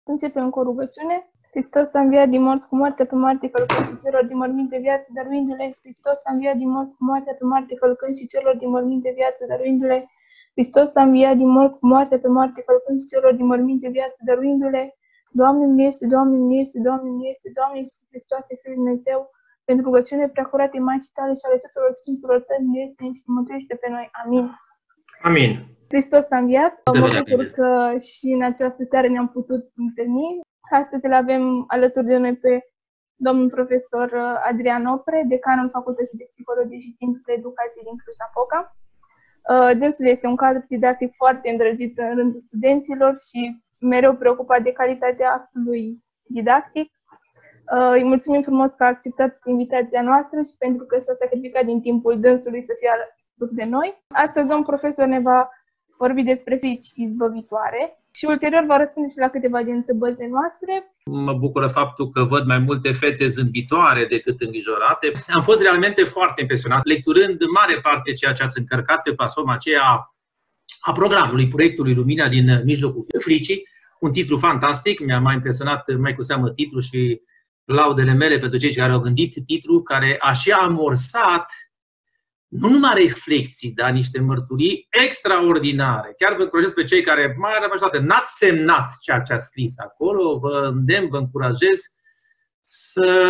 Începem cu o rugăciune. Hristos a înviat din morți cu moartea pe moarte, călcând și celor din mormânt de viață, dăruindu-le. Hristos a înviat din morți cu moartea pe moarte, călcând și celor din mormânt de viață, dăruindu-le. Hristos a înviat din morți cu moartea pe moarte, călcând și celor din mormânt de viață, dăruindu-le. Doamne miluiește, Doamne miluiește, Doamne miluiește, Doamne Iisus Hristoase, Fiul lui Dumnezeu, pentru rugăciune preacurate Maicii Tale și ale tuturor Sfinților Tăi, miluiește-ne și mântuiește pe noi. Amin. Amin. Hristos a înviat. Mă bucur că și în această seară ne-am putut întâlni. Astăzi îl avem alături de noi pe domnul profesor Adrian Opre, decanul Facultății de Psihologie și Științe de Educație din Cluj-Napoca. Dânsul este un cadru didactic foarte îndrăgit în rândul studenților și mereu preocupat de calitatea actului didactic. Îi mulțumim frumos că a acceptat invitația noastră și pentru că s-a sacrificat din timpul dânsului să fie alături de noi. Astăzi domnul profesor ne va vorbi despre frici izbăvitoare și ulterior va răspunde și la câteva din întrebările noastre. Mă bucură faptul că văd mai multe fețe zâmbitoare decât îngrijorate. Am fost realmente foarte impresionat, lecturând în mare parte ceea ce ați încărcat pe platforma aceea a programului, proiectului Lumina din mijlocul fricii. Un titlu fantastic, mi-a mai impresionat mai cu seamă titlul și laudele mele pentru cei care au gândit titlul, care a și amorsat nu numai reflexii, dar niște mărturii extraordinare. Chiar vă încurajez pe cei care, mai majoritate, n-ați semnat ceea ce a scris acolo, vă îndemn, vă încurajez să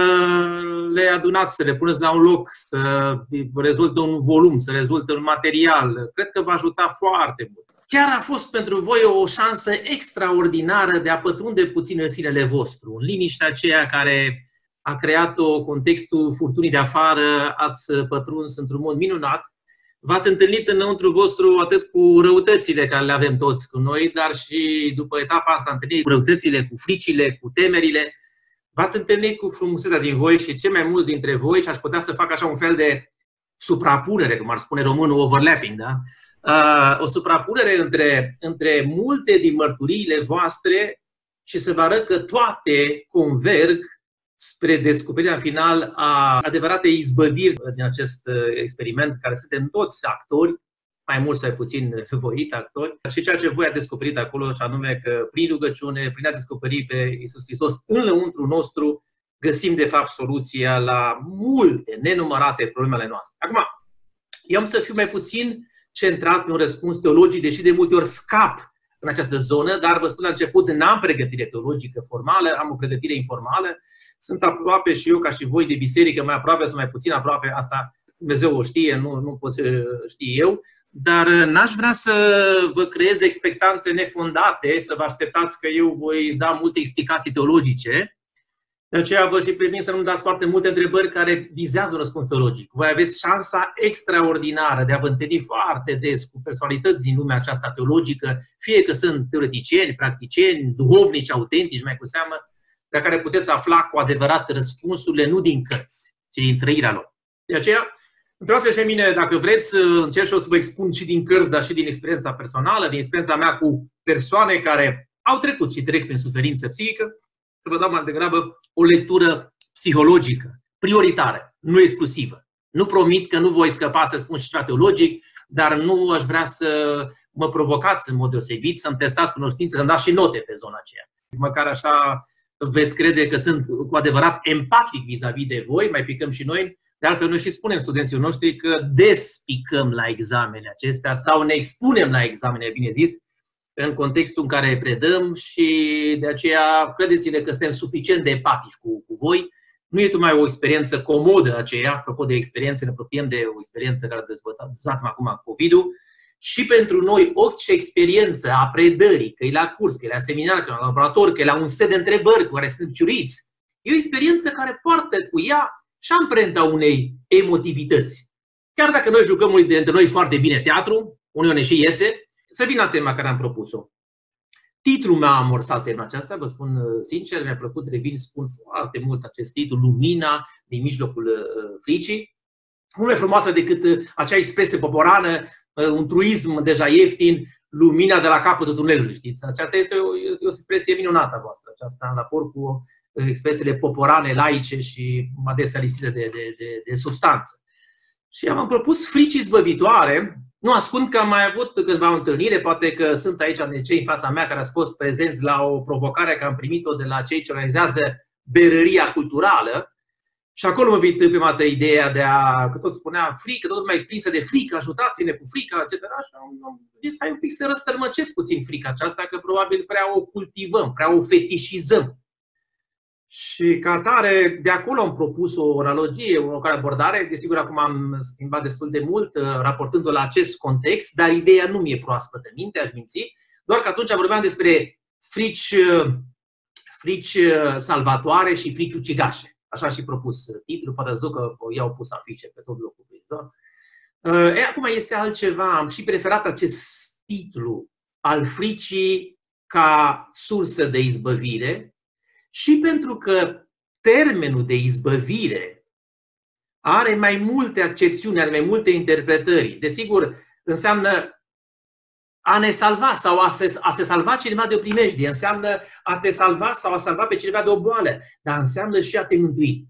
le adunați, să le puneți la un loc, să rezultă un volum, să rezultă un material. Cred că va ajuta foarte mult. Chiar a fost pentru voi o șansă extraordinară de a pătrunde puțin în sinele vostru, în liniștea aceea care a creat-o contextul furtunii de afară, ați pătruns într-un mod minunat. V-ați întâlnit înăuntru vostru atât cu răutățile care le avem toți cu noi, dar și după etapa asta întâlniți cu răutățile, cu fricile, cu temerile. V-ați întâlnit cu frumusețea din voi și cei mai mulți dintre voi, și aș putea să fac așa un fel de suprapunere, cum ar spune românul, overlapping, da? O suprapunere între multe din mărturiile voastre și să vă arăt că toate converg spre descoperirea final a adevărate izbăviri din acest experiment, care suntem toți actori, mai mult sau puțin voit actori, și ceea ce voi ați descoperit acolo, și anume că prin rugăciune, prin a descoperi pe Iisus Hristos înăuntru nostru, găsim de fapt soluția la multe, nenumărate problemele noastre. Acum, eu am să fiu mai puțin centrat pe un răspuns teologic, deși de multe ori scap în această zonă, dar vă spun la început, n-am pregătire teologică formală, am o pregătire informală. Sunt aproape și eu, ca și voi, de biserică, mai aproape sau mai puțin aproape, asta Dumnezeu o știe, nu pot ști eu, dar n-aș vrea să vă creez expectanțe nefondate, să vă așteptați că eu voi da multe explicații teologice. De aceea vă și permit să nu-mi dați foarte multe întrebări care vizează un răspuns teologic. Voi aveți șansa extraordinară de a vă întâlni foarte des cu personalități din lumea aceasta teologică, fie că sunt teoreticieni, practicieni, duhovnici, autentici, mai cu seamă, pe care puteți afla cu adevărat răspunsurile nu din cărți, ci din trăirea lor. De aceea, întrebați-vă și mine, dacă vreți, încerc și o să vă expun și din cărți, dar și din experiența personală, din experiența mea cu persoane care au trecut și trec prin suferință psihică, să vă dau mai degrabă o lectură psihologică, prioritară, nu exclusivă. Nu promit că nu voi scăpa să spun și ceva teologic, dar nu aș vrea să mă provocați în mod deosebit, să-mi testați cunoștințe, să-mi dați și note pe zona aceea. Măcar așa veți crede că sunt cu adevărat empatic vis-a-vis de voi, mai picăm și noi. De altfel, noi și spunem studenților noștri că despicăm la examenele acestea sau ne expunem la examene, bine zis, în contextul în care predăm și de aceea credeți-ne că suntem suficient de empatici cu voi. Nu e numai o experiență comodă aceea, apropo de experiențe, ne apropiem de o experiență care a dezvoltat acum COVID-ul. Și pentru noi orice experiență a predării, că e la curs, că e la seminar, că e la laborator, că e la un set de întrebări cu care sunt ciuriți, e o experiență care poartă cu ea și amprenta unei emotivități. Chiar dacă noi jucăm unii dintre noi foarte bine teatru, uneori ne și iese, să vin la tema care am propus-o. Titlul meu a amorsat tema aceasta, vă spun sincer, mi-a plăcut, revin, spun foarte mult acest titlu, Lumina din mijlocul fricii. Nu mai frumoasă decât acea expresie poporană, un truism deja ieftin, lumina de la capătul tunelului, știți? Aceasta este o expresie minunată a voastră, aceasta în raport cu expresiile poporane, laice și adesea lipsite de substanță. Și am propus frici izbăvitoare, Nu ascund că am mai avut câteva întâlniri, poate că sunt aici cei în fața mea care ați fost prezenți la o provocare care am primit-o de la cei ce organizează berăria culturală. Și acolo mă vine prima dată ideea că tot spunea frică, tot mai prinsă de frică, ajutați-ne cu frica, etc. Și am zis, hai un pic să răstălmăcesc puțin frica aceasta, că probabil prea o cultivăm, prea o fetișizăm. Și ca atare, de acolo am propus o analogie, o abordare. Desigur, acum am schimbat destul de mult, raportându-o la acest context, dar ideea nu mi-e proaspătă în minte, aș minți, doar că atunci vorbeam despre frici salvatoare și frici ucigașe. Așa și propus titlul, poate ați că i-au pus afișe pe tot locul. Acum este altceva, am și preferat acest titlu al fricii ca sursă de izbăvire și pentru că termenul de izbăvire are mai multe accepțiuni, are mai multe interpretări. Desigur, înseamnă a ne salva sau a se salva cineva de o primejdie, înseamnă a te salva sau a salva pe cineva de o boală, dar înseamnă și a te mântui.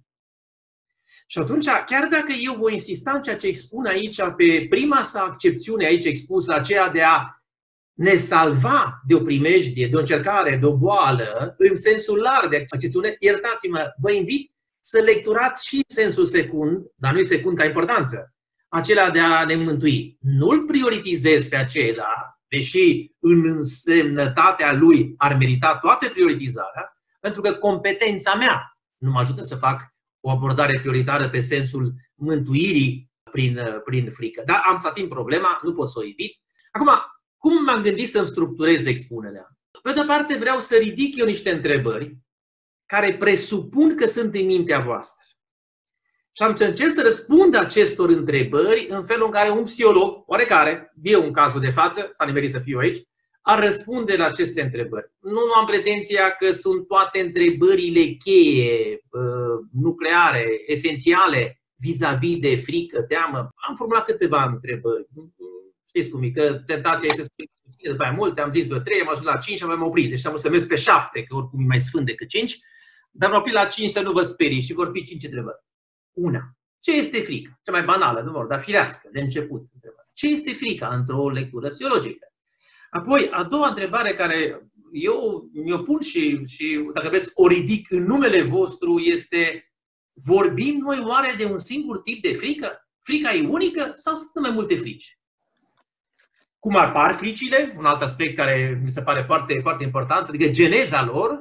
Și atunci, chiar dacă eu voi insista în ceea ce expun aici, pe prima sa accepțiune aici expusă, aceea de a ne salva de o primejdie, de o încercare, de o boală, în sensul larg de accepțiune, iertați-mă, vă invit să lecturați și în sensul secund, dar nu-i secund ca importanță, acela de a ne mântui. Nu-l prioritizez pe acela, deși în însemnătatea lui ar merita toată prioritizarea, pentru că competența mea nu mă ajută să fac o abordare prioritară pe sensul mântuirii prin frică. Dar am să ating problema, nu pot să o evit. Acum, cum m-am gândit să-mi structurez expunerea? Pe de-o parte vreau să ridic eu niște întrebări care presupun că sunt în mintea voastră. Și am să încerc să răspund acestor întrebări în felul în care un psiholog, oarecare, eu în cazul de față, s-a nimerit să fiu aici, ar răspunde la aceste întrebări. Nu am pretenția că sunt toate întrebările cheie, nucleare, esențiale, vis-a-vis de frică, teamă. Am formulat câteva întrebări. Știți cum e, că tentația este să spui după mai multe, am zis vreo 3, am ajuns la 5, am oprit. Deci am vrut să merg pe 7, că oricum e mai sfânt decât 5, dar m-am oprit la 5 să nu vă sperii și vor fi 5 întrebări. Una. Ce este frica? Cea mai banală, nu vor, dar firească, de început. Ce este frica într-o lectură psihologică? Apoi, a doua întrebare care eu mi-o pun și, dacă vreți, o ridic în numele vostru este: vorbim noi oare de un singur tip de frică? Frica e unică sau sunt mai multe frici? Cum apar fricile? Un alt aspect care mi se pare foarte, foarte important, adică geneza lor,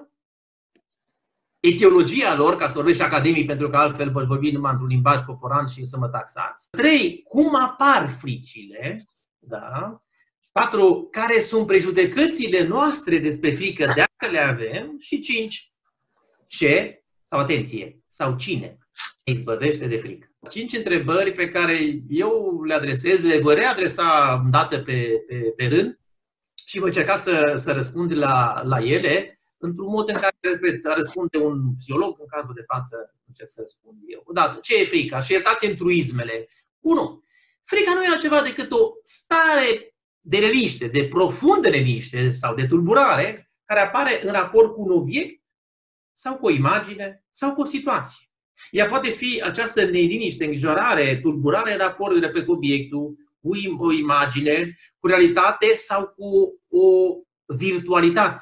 etiologia lor, ca să vorbesc academic, pentru că altfel vă vorbi numai într-un limbaj poporan și să mă taxați. 3. Cum apar fricile? Da. 4. Care sunt prejudecățile noastre despre frică, dacă le avem? Și 5. Ce, sau atenție, sau cine ne izbăvește de frică? 5 întrebări pe care eu le adresez, le voi readresa dată pe rând și voi încerca să răspund la ele într-un mod în care, repet, răspunde un psiholog, în cazul de față încerc să răspund eu. Odată, ce e frica? Și iertați-mi truismele. 1. Frica nu e altceva decât o stare de neliniște, de profundă neliniște sau de tulburare care apare în raport cu un obiect sau cu o imagine sau cu o situație. Ea poate fi această neliniște, îngrijorare, tulburare în raport, repet, cu obiectul, cu o imagine, cu realitate sau cu o virtualitate.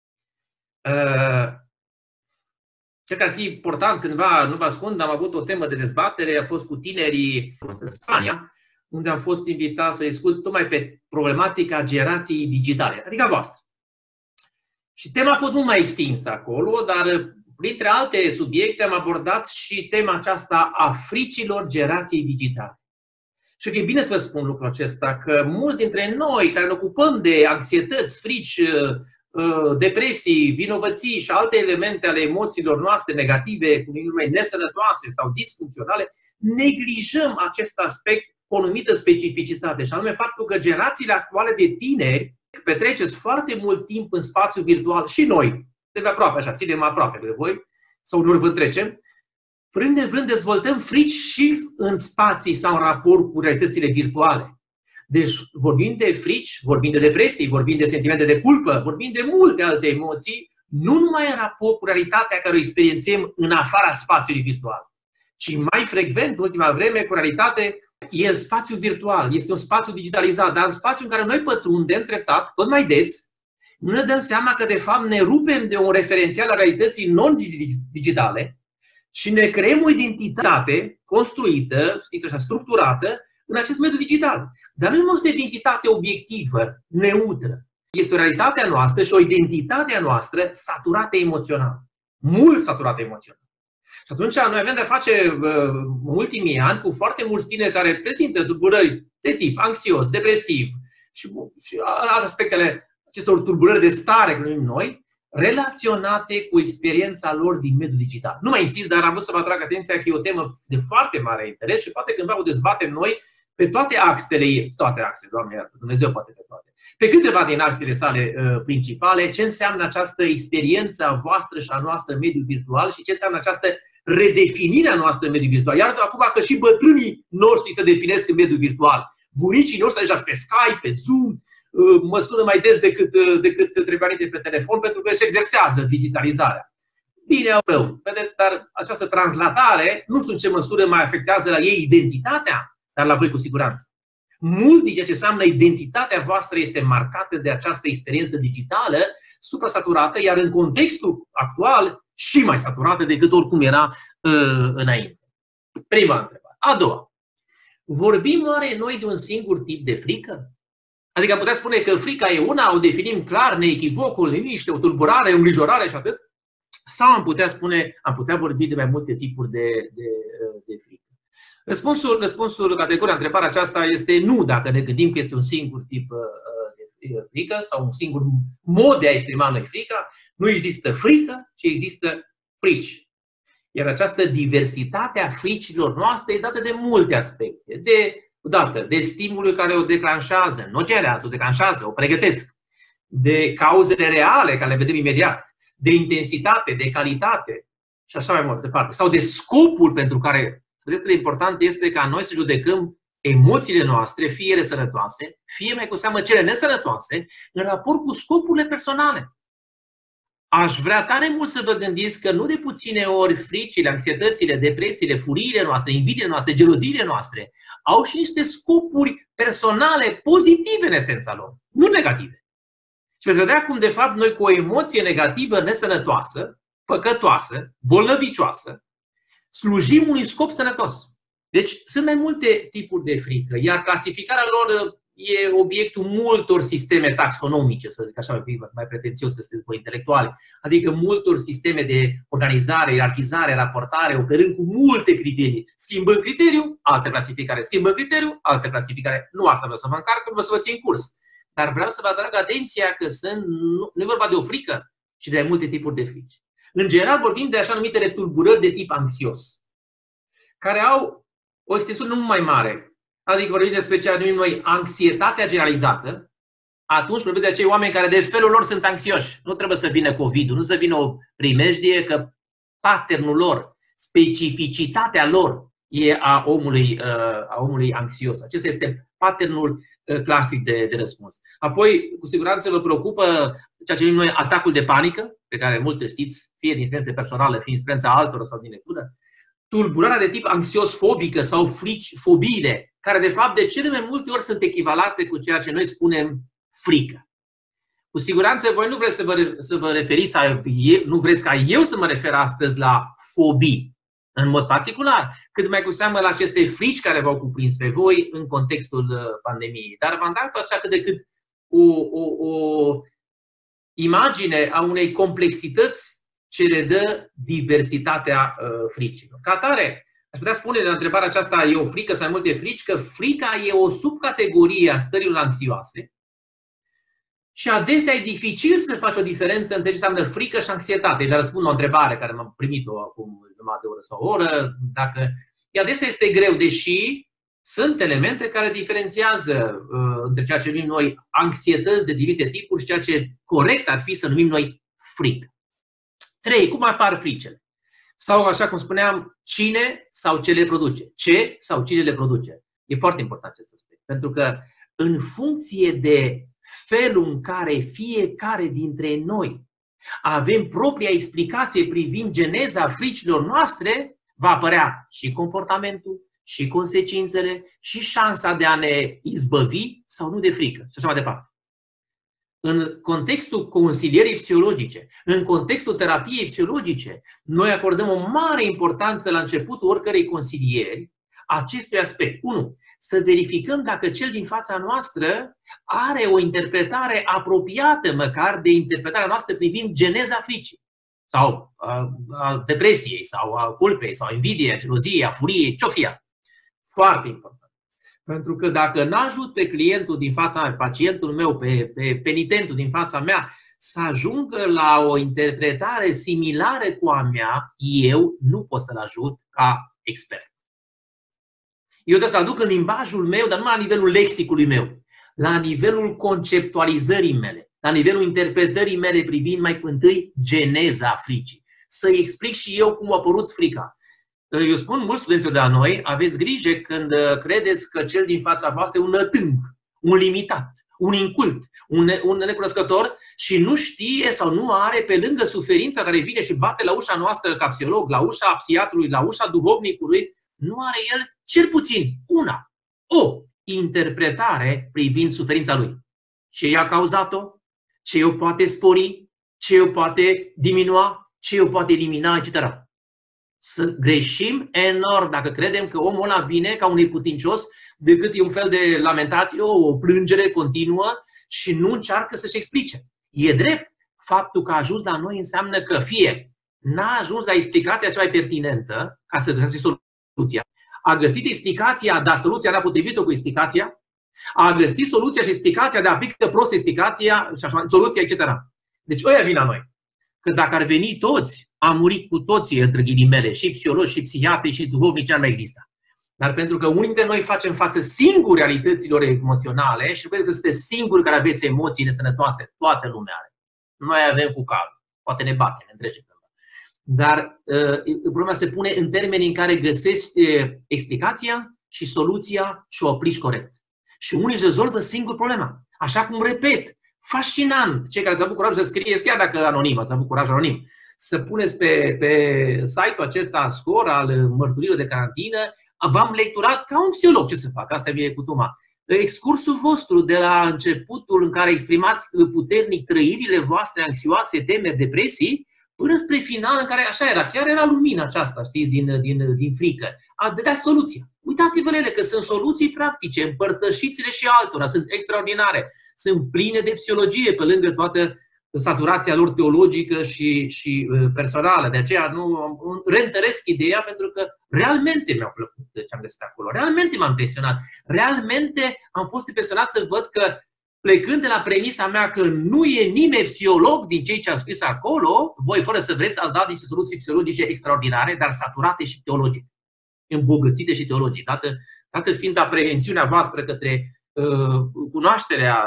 Cred că ar fi important cândva, nu vă ascund, am avut o temă de dezbatere, a fost cu tinerii în Spania, unde am fost invitat să discut tocmai pe problematica generației digitale, adică a voastră. Și tema a fost mult mai extinsă acolo, dar printre alte subiecte am abordat și tema aceasta a fricilor generației digitale. Și e bine să vă spun lucrul acesta, că mulți dintre noi care ne ocupăm de anxietăți, frici, depresii, vinovății și alte elemente ale emoțiilor noastre negative, cum nume nesănătoase sau disfuncționale, neglijăm acest aspect cu o anumită specificitate, și anume faptul că generațiile actuale de tineri petreceți foarte mult timp în spațiu virtual și noi, de aproape așa, ținem aproape de voi, sau uneori vă trecem, vrând de vrând dezvoltăm frici și în spații sau în raport cu realitățile virtuale. Deci vorbim de frici, vorbim de depresii, vorbim de sentimente de culpă, vorbim de multe alte emoții, nu numai în raport cu realitatea care o experiențiem în afara spațiului virtual, ci mai frecvent, în ultima vreme, cu realitate E în spațiu virtual, este un spațiu digitalizat, dar în spațiu în care noi pătrundem treptat, tot mai des, nu ne dăm seama că de fapt ne rupem de un referențial al realității non-digitale și ne creăm o identitate construită, știți așa, structurată în acest mediu digital. Dar nu este o identitate obiectivă, neutră. Este o realitate a noastră și o identitate a noastră saturată emoțional. Mult saturată emoțional. Și atunci noi avem de-a face în ultimii ani cu foarte mulți tineri care prezintă tulburări de tip anxios, depresiv și alte aspectele acestor tulburări de stare, cum numim noi, relaționate cu experiența lor din mediul digital. Nu mai insist, dar am vrut să vă atrag atenția că e o temă de foarte mare interes și poate cândva o dezbatem noi pe toate axele ei, Doamne iartă, Dumnezeu poate pe toate, pe câteva din axele sale principale, ce înseamnă această experiență a voastră și a noastră în mediul virtual și ce înseamnă această redefinire a noastră în mediul virtual. Iar acum că și bătrânii noștri se definesc în mediul virtual. Bunicii noștri deja pe Skype, pe Zoom, mă sună mai des decât trebuia pe telefon pentru că își exersează digitalizarea. Bine, rău, vedeți, dar această translatare nu știu în ce măsură mai afectează la ei identitatea, dar la voi cu siguranță. Mult din ceea ce înseamnă identitatea voastră este marcată de această experiență digitală suprasaturată, iar în contextul actual și mai saturată decât oricum era înainte. Prima întrebare. A doua. Vorbim oare noi de un singur tip de frică? Adică am putea spune că frica e una, o definim clar, neechivoc, o liniște, o tulburare, o îngrijorare și atât? Sau am putea vorbi de mai multe tipuri de frică? Răspunsul categoric la întrebarea aceasta este nu, dacă ne gândim că este un singur tip de frică sau un singur mod de a exprima noi frica. Nu există frică, ci există frici. Iar această diversitate a fricilor noastre e dată de multe aspecte. De stimulul care o declanșează, nu o generează, o declanșează, o pregătesc. De cauzele reale, care le vedem imediat. De intensitate, de calitate și așa mai departe. Sau de scopul pentru care, vedeți cât de important este ca noi să judecăm emoțiile noastre, fie ele sănătoase, fie mai cu seamă cele nesănătoase, în raport cu scopurile personale. Aș vrea tare mult să vă gândiți că nu de puține ori fricile, anxietățile, depresiile, furiile noastre, invidiile noastre, geloziile noastre au și niște scopuri personale pozitive în esența lor, nu negative. Și veți vedea cum, de fapt, noi cu o emoție negativă, nesănătoasă, păcătoasă, bolnăvicioasă, slujim unui scop sănătos. Deci sunt mai multe tipuri de frică, iar clasificarea lor e obiectul multor sisteme taxonomice, să zic așa, mai pretențios că sunteți voi intelectuali, adică multor sisteme de organizare, ierarhizare, raportare, operând cu multe criterii. Schimbând criteriu, altă clasificare. Schimbând criteriu, altă clasificare. Nu asta vreau să vă încarc, vreau să vă țin curs. Dar vreau să vă atrag atenția că nu e vorba de o frică, ci de multe tipuri de frici. În general vorbim de așa numitele tulburări de tip anxios, care au o extensiune mult mai mare. Adică vorbim despre ce numim noi anxietatea generalizată, atunci vorbim de acei oameni care de felul lor sunt anxioși. Nu trebuie să vină COVID-ul, nu să vină o primejdie, că patternul lor, specificitatea lor e a omului anxios. Acesta este patternul clasic de răspuns. Apoi, cu siguranță vă preocupă ceea ce numim noi atacul de panică, pe care mulți știți, fie din experiență personală, fie din experiența altora sau din lectură. Tulburarea de tip anxios-fobică sau frici-fobiile, care de fapt de cele mai multe ori sunt echivalate cu ceea ce noi spunem frică. Cu siguranță voi nu vreți să vă referiți, nu vreți ca eu să mă refer astăzi la fobii în mod particular, cât mai cu seamă la aceste frici care v-au cuprins pe voi în contextul pandemiei. Dar v-am dat așa cât de cât o imagine a unei complexități ce le dă diversitatea fricilor. Ca atare, aș putea spune la întrebarea aceasta, e o frică sau mai multe frici, că frica e o subcategorie a stărilor anxioase și adesea e dificil să faci o diferență între ce înseamnă frică și anxietate. Deja răspund la o întrebare care m-am primit-o acum jumătate de oră sau o oră. Adesea este greu, deși sunt elemente care diferențiază între ceea ce numim noi anxietăți de diferite tipuri și ceea ce corect ar fi să numim noi frică. 3. Cum apar fricile? Sau, așa cum spuneam, cine sau ce le produce? Ce sau cine le produce? E foarte important acest aspect. Pentru că în funcție de felul în care fiecare dintre noi avem propria explicație privind geneza fricilor noastre, va apărea și comportamentul, și consecințele, și șansa de a ne izbăvi sau nu de frică și așa mai departe. În contextul consilierii psihologice, în contextul terapiei psihologice, noi acordăm o mare importanță la începutul oricărei consilieri acestui aspect. 1. Să verificăm dacă cel din fața noastră are o interpretare apropiată măcar de interpretarea noastră privind geneza fricii sau a depresiei sau a culpei sau a invidiei, a geloziei, a furiei, ce-o fie. Foarte important. Pentru că dacă n-ajut pe clientul din fața mea, pacientul meu, pe penitentul din fața mea, să ajungă la o interpretare similară cu a mea, eu nu pot să-l ajut ca expert. Eu trebuie să aduc în limbajul meu, dar nu la nivelul lexicului meu, la nivelul conceptualizării mele, la nivelul interpretării mele privind mai întâi geneza fricii. Să-i explic și eu cum a apărut frica. Eu spun mulți studenților de la noi, aveți grijă când credeți că cel din fața voastră e un nătâng, un limitat, un incult, un necunoscător și nu știe sau nu are, pe lângă suferința care vine și bate la ușa noastră ca psiholog, la ușa psihiatrului, la ușa duhovnicului, nu are el cel puțin o interpretare privind suferința lui. Ce i-a cauzat-o, ce o poate spori, ce o poate diminua, ce o poate elimina, etc. Să greșim enorm dacă credem că omul ăla vine ca un neputincios decât e un fel de lamentație, o plângere continuă și nu încearcă să-și explice. E drept, faptul că a ajuns la noi înseamnă că fie n-a ajuns la explicația cea mai pertinentă ca să găsească soluția, a găsit explicația, dar soluția n-a potrivit-o cu explicația, a găsit soluția și explicația, dar aplică prost explicația și așa, soluția, etc. Deci ăia vin la noi. Că dacă ar veni toți, am murit cu toții, între ghilimele, și psihologi, și psihiatri, și duhovnici, ce ar mai exista. Dar pentru că unii dintre noi facem față singuri realităților emoționale și pentru că sunteți singuri care aveți emoții nesănătoase, toată lumea are. Noi avem cu calul, poate ne batem, ne întrecem. Dar problema se pune în termenii în care găsești explicația și soluția și o aplici corect. Și unii își rezolvă singur problema. Așa cum repet, fascinant, cei care s-au avut curaj să scrieți, chiar dacă anonim, ați avut curaj anonim, să puneți pe site-ul acesta scor al mărturilor de carantină, v-am lecturat ca un psiholog, ce să fac, asta e cutuma. Excursul vostru de la începutul în care exprimați puternic trăirile voastre anxioase, temeri, depresii, până spre final în care așa era, chiar era lumina aceasta, știți, din frică. A dădea soluția. Uitați-vă ele că sunt soluții practice, împărtășiți-le și altora, sunt extraordinare, sunt pline de psihologie pe lângă toată saturația lor teologică și personală. De aceea nu reîntăresc ideea pentru că realmente mi-a plăcut ce am găsit acolo. Realmente m-am impresionat. Realmente am fost impresionat să văd că plecând de la premisa mea că nu e nimeni psiholog din cei ce am scris acolo, voi fără să vreți ați dat niște soluții psihologice extraordinare, dar saturate și teologice, îmbogățite și teologice, dată fiind prevențiunea voastră către cunoașterea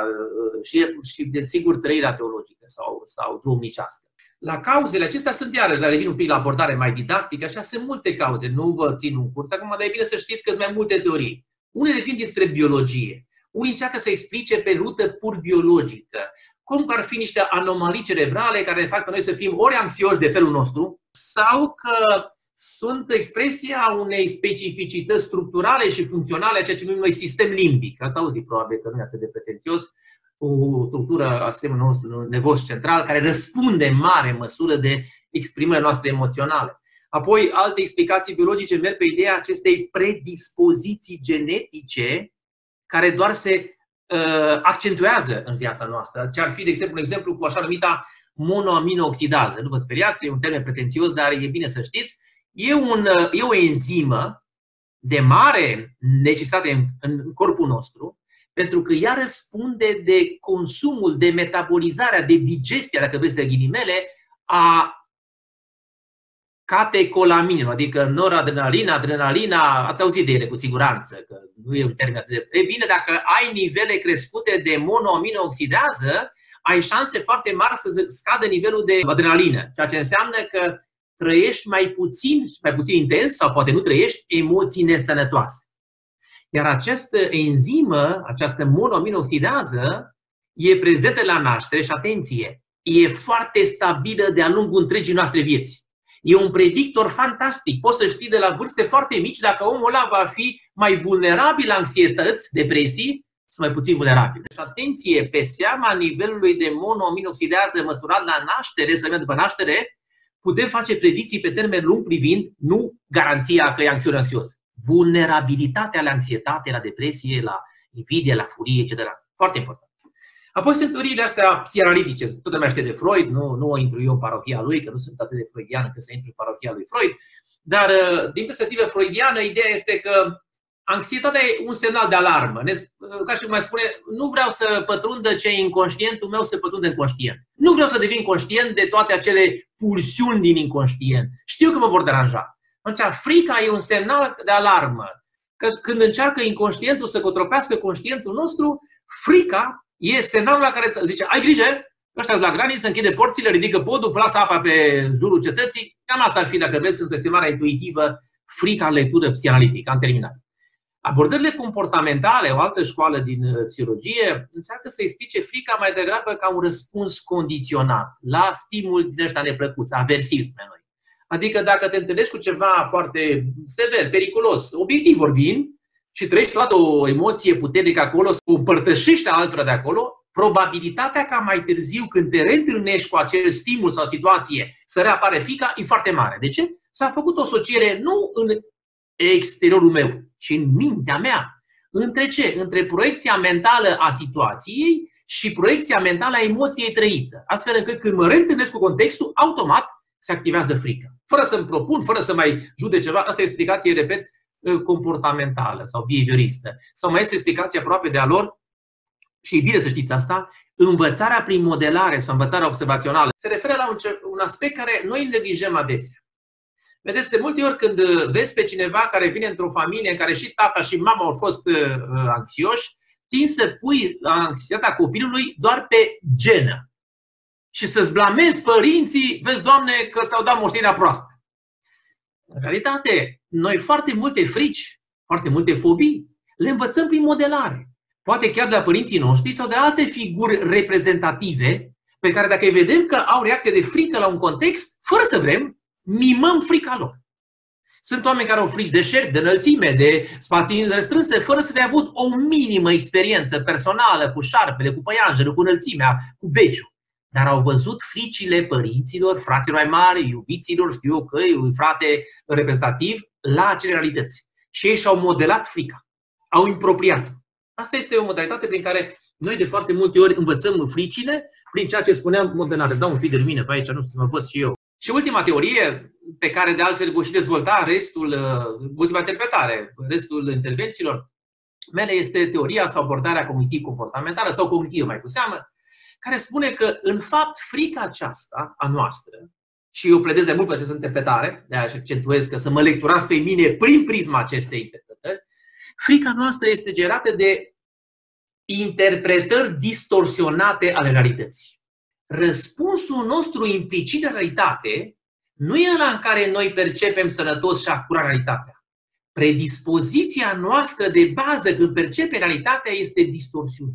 și de sigur trăirea teologică sau duhovnicească. La cauzele acestea sunt iarăși, dar revin un pic la abordare mai didactică, așa sunt multe cauze, nu vă țin un curs acum, dar e bine să știți că sunt mai multe teorii. Unele vin despre biologie, unii încearcă să explice pe rută pur biologică, cum că ar fi niște anomalii cerebrale care ne fac pe noi să fim ori anxioși de felul nostru, sau că sunt expresia unei specificități structurale și funcționale a ceea ce numim noi sistem limbic. Ați auzit probabil că nu e atât de pretențios, o structură a sistemului nostru nervos central care răspunde în mare măsură de exprimările noastre emoționale. Apoi, alte explicații biologice merg pe ideea acestei predispoziții genetice care doar se accentuează în viața noastră. Ce ar fi, de exemplu, un exemplu cu așa numita monoaminooxidază. Nu vă speriați, e un termen pretențios, dar e bine să știți. E o enzimă de mare necesitate în corpul nostru, pentru că ea răspunde de consumul, de metabolizarea, de digestia, dacă vreți de ghilimele, a catecolaminelor, adică noradrenalina, adrenalina, ați auzit de ele cu siguranță, că nu e un termen atât de... E bine, dacă ai nivele crescute de monoaminooxidază, ai șanse foarte mari să scadă nivelul de adrenalină, ceea ce înseamnă că trăiești mai puțin intens, sau poate nu trăiești, emoții nesănătoase. Iar această enzimă, această monoaminooxidază, e prezentă la naștere și, atenție, e foarte stabilă de-a lungul întregii noastre vieți. E un predictor fantastic. Poți să știi de la vârste foarte mici dacă omul ăla va fi mai vulnerabil la anxietăți, depresii, sau mai puțin vulnerabil. Deci, atenție, pe seama nivelului de monoaminoxidază măsurat la naștere, să vedem după naștere, putem face predicții pe termen lung privind, nu garanția că e anxios. Vulnerabilitatea la anxietate, la depresie, la invidie, la furie, etc. Foarte important. Apoi sunt teoriile astea psianalitice. Toată lumea știe de Freud, nu o intru eu în parohia lui, că nu sunt atât de freudian încât să intru în parohia lui Freud. Dar din perspectivă freudiană, ideea este că anxietatea e un semnal de alarmă. Ca și cum mai spune, nu vreau să pătrundă ce e inconștientul meu să pătrundă în conștient. Nu vreau să devin conștient de toate acele pulsiuni din inconștient. Știu că mă vor deranja. Atunci, frica e un semnal de alarmă. Că când încearcă inconștientul să cotropească conștientul nostru, frica e semnalul la care zice, ai grijă, ăștia la graniță, închide porțile, ridică podul, plasă apa pe jurul cetății. Cam asta ar fi, dacă vezi, sunt o estimare intuitivă, frica în lectură psianalitică. Am terminat. Abordările comportamentale, o altă școală din psihologie, încearcă să explice frica mai degrabă ca un răspuns condiționat la stimul din ăștia neplăcuți, aversiv spre noi. Adică dacă te întâlnești cu ceva foarte sever, periculos, obiectiv vorbind, și trăiești toată o emoție puternică acolo, să o împărtășești altora de acolo, probabilitatea ca mai târziu, când te reîntâlnești cu acel stimul sau situație, să reapare frica, e foarte mare. De ce? S-a făcut o asociere nu în exteriorul meu, ci în mintea mea. Între ce? Între proiecția mentală a situației și proiecția mentală a emoției trăită. Astfel încât când mă reîntâlnesc cu contextul, automat se activează frica. Fără să-mi propun, fără să mai judec ceva, asta e explicație, repet, comportamentală sau behavioristă. Sau mai este o explicație aproape de a lor, și e bine să știți asta, învățarea prin modelare sau învățarea observațională. Se referă la un aspect care noi neglijăm adesea. Vedeți, de multe ori când vezi pe cineva care vine într-o familie în care și tata și mama au fost anxioși, tinzi să pui anxietatea copilului doar pe genă. Și să-ți blamezi părinții, vezi, Doamne, că ți-au dat moștenirea proastă. În realitate, noi foarte multe frici, foarte multe fobii, le învățăm prin modelare. Poate chiar de la părinții noștri sau de alte figuri reprezentative pe care dacă îi vedem că au reacție de frică la un context, fără să vrem, mimăm frica lor. Sunt oameni care au frici de șerpi, de înălțime, de spații restrânse, fără să fi avut o minimă experiență personală cu șarpele, cu păianjenul, cu înălțimea, cu beciul. Dar au văzut fricile părinților, fraților mai mari, iubiților, știu eu că e un frate reprezentativ, la acele realități. Și ei și-au modelat frica. Au impropriat-o. Asta este o modalitate prin care noi de foarte multe ori învățăm fricile prin ceea ce spuneam modelare. Dau un pic de lumină pe aici, nu știu să mă văd și eu. Și ultima teorie, pe care de altfel voi și dezvolta ultima interpretare, restul intervențiilor mele, este teoria sau abordarea cognitiv-comportamentală sau cognitivă mai cu seamă, care spune că, în fapt, frica aceasta a noastră, și eu pledez de mult pe această interpretare, de-aia accentuez că să mă lecturați pe mine prin prisma acestei interpretări, frica noastră este generată de interpretări distorsionate ale realității. Răspunsul nostru implicit la realitate nu e ăla în care noi percepem sănătos și acurat realitatea. Predispoziția noastră de bază când percepem realitatea este distorsiune.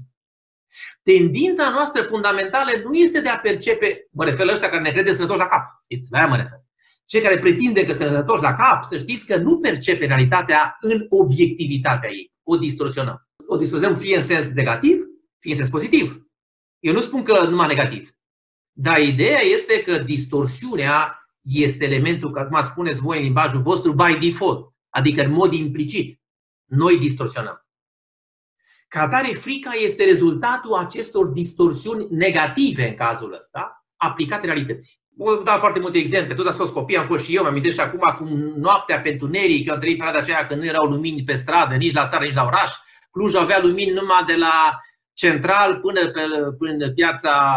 Tendința noastră fundamentală nu este de a percepe, mă refer la ăștia care ne crede sănătoși la cap, știți, la aia mă refer. Cei care pretinde că sunt sănătoși la cap, să știți că nu percepe realitatea în obiectivitatea ei. O distorsionăm. O distorsionăm fie în sens negativ, fie în sens pozitiv. Eu nu spun că numai negativ. Dar ideea este că distorsiunea este elementul, că acum spuneți voi în limbajul vostru, by default, adică în mod implicit. Noi distorsionăm. Ca atare, frica este rezultatul acestor distorsiuni negative în cazul ăsta, aplicate realității. Vă dau foarte multe exemple. Toți ați fost copii, am fost și eu, mă amintesc și acum cum noaptea pe întuneric, eu am trăit perioada aceea când nu erau lumini pe stradă, nici la țară, nici la oraș. Cluj avea lumini numai de la Central până pe piața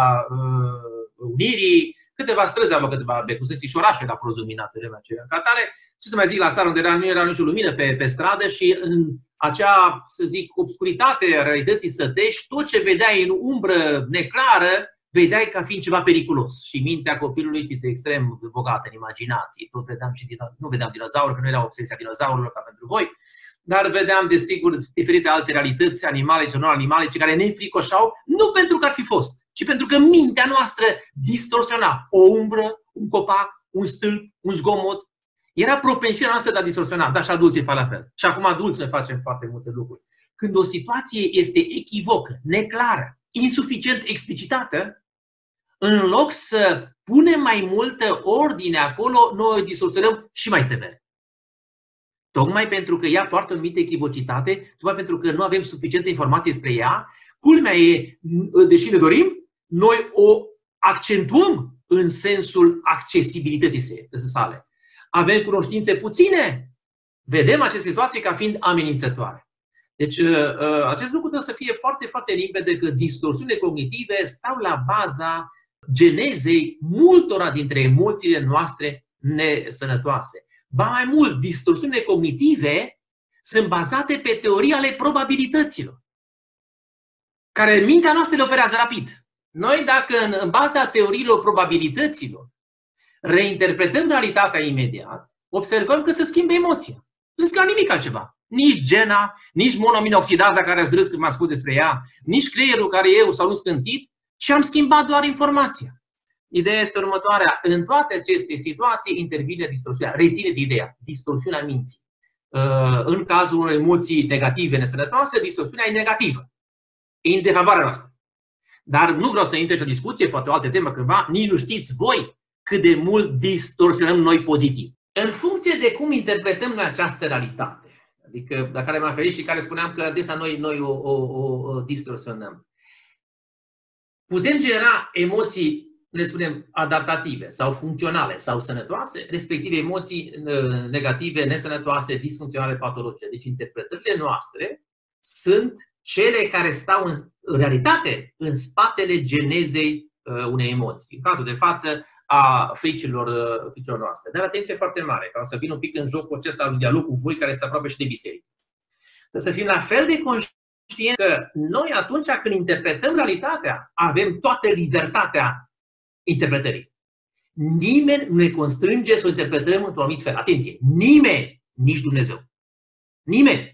Unirii, câteva străzi aveau, câteva becuzăști și orașul era prost luminat pe vremea aceea. Ca atare, ce să mai zic, la țară unde nu era nicio lumină pe stradă și în acea, să zic, obscuritate a realității sătești, tot ce vedeai în umbră neclară, vedeai ca fiind ceva periculos. Și mintea copilului, știți, extrem bogată în imaginație. Tot vedeam și nu vedeam dinozauri, că nu era obsesia dinozaurilor ca pentru voi, dar vedeam diferite alte realități, animale și non-animale, care ne înfricoșau, nu pentru că ar fi fost, ci pentru că mintea noastră distorsiona o umbră, un copac, un stâlp, un zgomot. Era propensiunea noastră de a distorsiona, dar și adulții fac la fel. Și acum adulții facem foarte multe lucruri. Când o situație este echivocă, neclară, insuficient explicitată, în loc să punem mai multă ordine acolo, noi o distorsionăm și mai sever. Tocmai pentru că ea poartă o anumită echivocitate, tocmai pentru că nu avem suficientă informație despre ea, culmea e, deși ne dorim, noi o accentuăm în sensul accesibilității sale. Avem cunoștințe puține, vedem aceste situații ca fiind amenințătoare. Deci acest lucru trebuie să fie foarte, foarte limpede că distorsiunile cognitive stau la baza genezei multora dintre emoțiile noastre nesănătoase. Ba mai mult, distorsiunile cognitive sunt bazate pe teoria ale probabilităților, care mintea noastră le operează rapid. Noi, dacă în baza teoriilor probabilităților reinterpretăm realitatea imediat, observăm că se schimbă emoția. Nu se schimbă nimic altceva. Nici gena, nici monoaminoxidaza care ați râs când m-a spus despre ea, nici creierul care eu s-a scântit, ci am schimbat doar informația. Ideea este următoarea. În toate aceste situații intervine distorsiunea. Rețineți ideea. Distorsiunea minții. În cazul unor emoții negative, nesănătoase, distorsiunea e negativă. E în defavoarea noastră. Dar nu vreau să intru în discuție, poate o altă temă cândva, nici nu știți voi cât de mult distorsionăm noi pozitiv. În funcție de cum interpretăm noi această realitate, adică la care m-am referit și care spuneam că adesea noi o distorsionăm, putem genera emoții, le spunem, adaptative sau funcționale sau sănătoase, respectiv emoții negative, nesănătoase, disfuncționale, patologice. Deci interpretările noastre sunt cele care stau în realitate în spatele genezei unei emoții. În cazul de față a fricilor noastre. Dar atenție foarte mare, ca să vin un pic în jocul acesta în dialog cu voi care este aproape și de biserică. Să fim la fel de conștienți că noi atunci când interpretăm realitatea avem toată libertatea interpretării. Nimeni nu ne constrânge să o interpretăm într-un anumit fel. Atenție! Nimeni, nici Dumnezeu. Nimeni.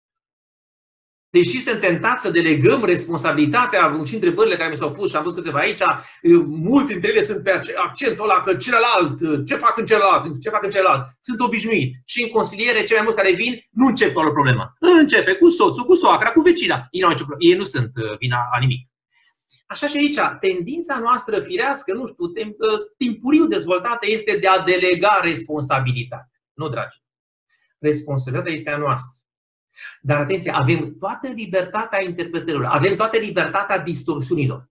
Deși suntem tentați să delegăm responsabilitatea și întrebările care mi s-au pus și am văzut câteva aici, multe dintre ele sunt pe accentul ăla că celălalt, ce fac în celălalt, sunt obișnuit. Și în consiliere, cei mai mulți care vin, nu încep cu o problemă. Începe cu soțul, cu soacra, cu vecina. Ei nu sunt vina a nimic. Așa și aici, tendința noastră firească, nu știu, timpuriu dezvoltată este de a delega responsabilitatea. Nu, dragi. Responsabilitatea este a noastră. Dar atenție, avem toată libertatea interpretărilor, avem toată libertatea distorsiunilor.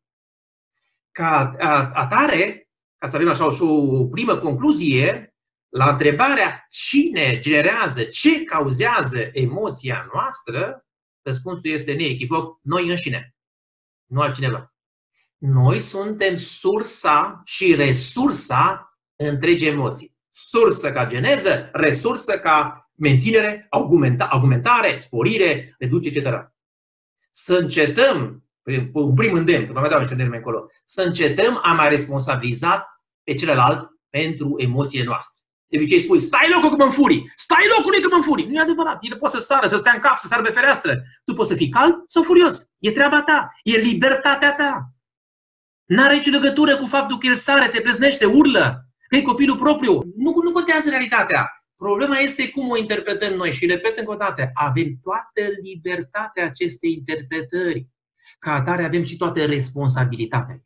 Ca atare, ca să avem așa și o primă concluzie, la întrebarea cine generează, ce cauzează emoția noastră, răspunsul este neechivoc, noi înșine, nu altcineva. Noi suntem sursa și resursa întregii emoții. Sursă ca geneză, resursă ca menținere, argumentare, sporire, reducere, etc. Să încetăm, un prim îndemn, că vă mai dau niște îndemne mai încolo, să încetăm a mai responsabiliza pe celălalt pentru emoțiile noastre. De obicei spui, stai locul că mă înfurii, stai locul că mă înfurii. Nu e adevărat, el poate să sară, să stea în cap, să sară pe fereastră. Tu poți să fii calm sau furios. E treaba ta, e libertatea ta. N-are nicio legătură cu faptul că el sare, te plesnește, urlă, că e copilul propriu. Nu contează realitatea. Problema este cum o interpretăm noi și repet încă o dată, avem toată libertatea acestei interpretări. Ca atare avem și toată responsabilitatea.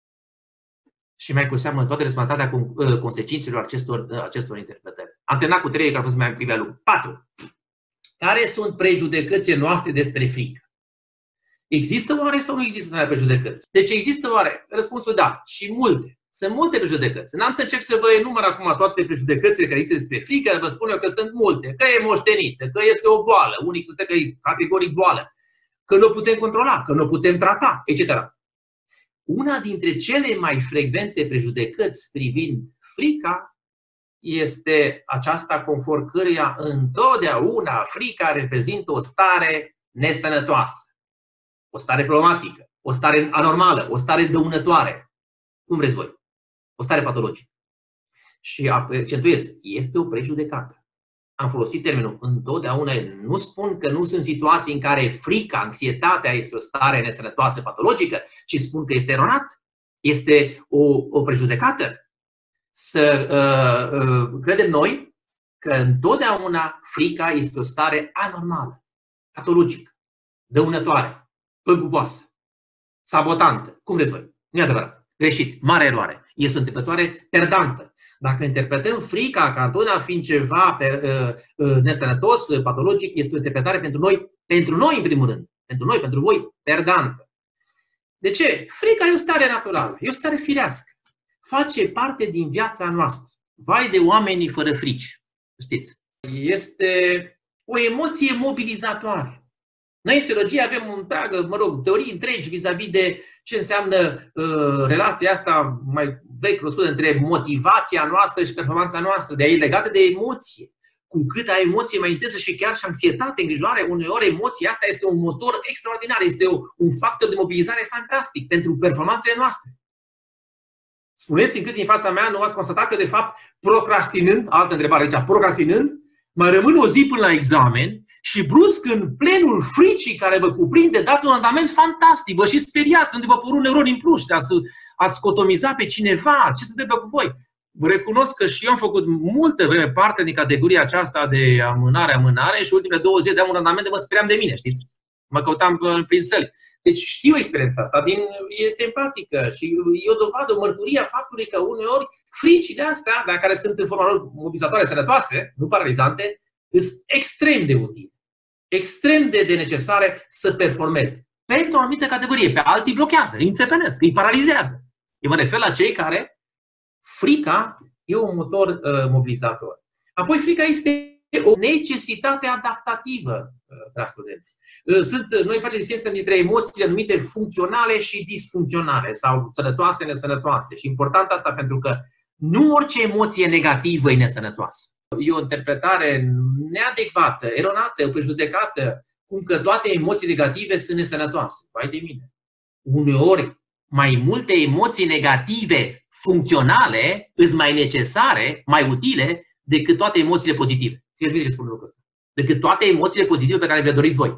Și mai cu seamă toată responsabilitatea consecințelor acestor interpretări. Am terminat cu 3, că a fost mai privea lung. 4. Care sunt prejudecățile noastre despre frică? Există oare sau nu există asemenea prejudecăți? Deci există oare? Răspunsul da. Și multe. Sunt multe prejudecăți. N-am să încerc să vă enumăr acum toate prejudecățile care există despre frică, vă spun eu că sunt multe. Că e moștenită, că este o boală, unii spun că e categoric boală, că nu o putem controla, că nu o putem trata, etc. Una dintre cele mai frecvente prejudecăți privind frica este aceasta conform căreia întotdeauna frica reprezintă o stare nesănătoasă, o stare problematică, o stare anormală, o stare dăunătoare. Cum vreți voi? O stare patologică. Și accentuez, este o prejudecată. Am folosit termenul întotdeauna, nu spun că nu sunt situații în care frica, anxietatea este o stare nesănătoasă patologică, ci spun că este eronat, este o prejudecată. să credem noi că întotdeauna frica este o stare anormală, patologică, dăunătoare, păguboasă, sabotantă. Cum vreți voi? Nu e adevărat. Greșit. Mare eroare. Este o întâmplătoare perdantă. Dacă interpretăm frica ca întotdeauna fiind ceva nesănătos, patologic, este o interpretare pentru noi în primul rând. Pentru noi, pentru voi, perdantă. De ce? Frica e o stare naturală, e o stare firească. Face parte din viața noastră. Vai de oamenii fără frici. Știți? Este o emoție mobilizatoare. Noi în psihologie avem teorii întregi vis-a-vis de ce înseamnă relația asta mai vechi cunoscută între motivația noastră și performanța noastră. De a e legată de emoție. Cu cât ai emoție mai intensă și chiar și anxietate, îngrijorare, uneori emoția asta este un motor extraordinar, este un factor de mobilizare fantastic pentru performanțele noastre. Spuneți-mi cât din fața mea nu ați constatat că de fapt procrastinând, altă întrebare aici, procrastinând, mai rămân o zi până la examen și brusc în plenul fricii care vă cuprinde, dați un randament fantastic, vă și speriat, când vă apărut neuroni în plus, ați scotomiza pe cineva, ce se întâmplă cu voi? Vă recunosc că și eu am făcut multă vreme parte din categoria aceasta de amânare și ultimele 2 zile de un randament de mă speriam de mine, știți? Mă căutam prin săli. Deci știu experiența asta, este empatică și e o dovadă, o mărturie a faptului că uneori fricile astea, dar care sunt în formă mobilizatoare sănătoase, nu paralizante, sunt extrem de utile, extrem de necesare să performeze. Pentru o anumită categorie, pe alții blochează, îi înțepenesc, îi paralizează. Eu mă refer la cei care frica e un motor mobilizator. Apoi frica este o necesitate adaptativă, dragi studenți. Noi facem distinția dintre emoțiile numite funcționale și disfuncționale sau sănătoase, nesănătoase. Și important asta pentru că nu orice emoție negativă e nesănătoasă. E o interpretare neadecvată, eronată, prejudecată, cum că toate emoții negative sunt nesănătoase. Vai de mine! Uneori, mai multe emoții negative funcționale sunt mai necesare, mai utile, decât toate emoțiile pozitive. Țineți bine ce spun lucrul ăsta. Decât toate emoțiile pozitive pe care le doriți voi.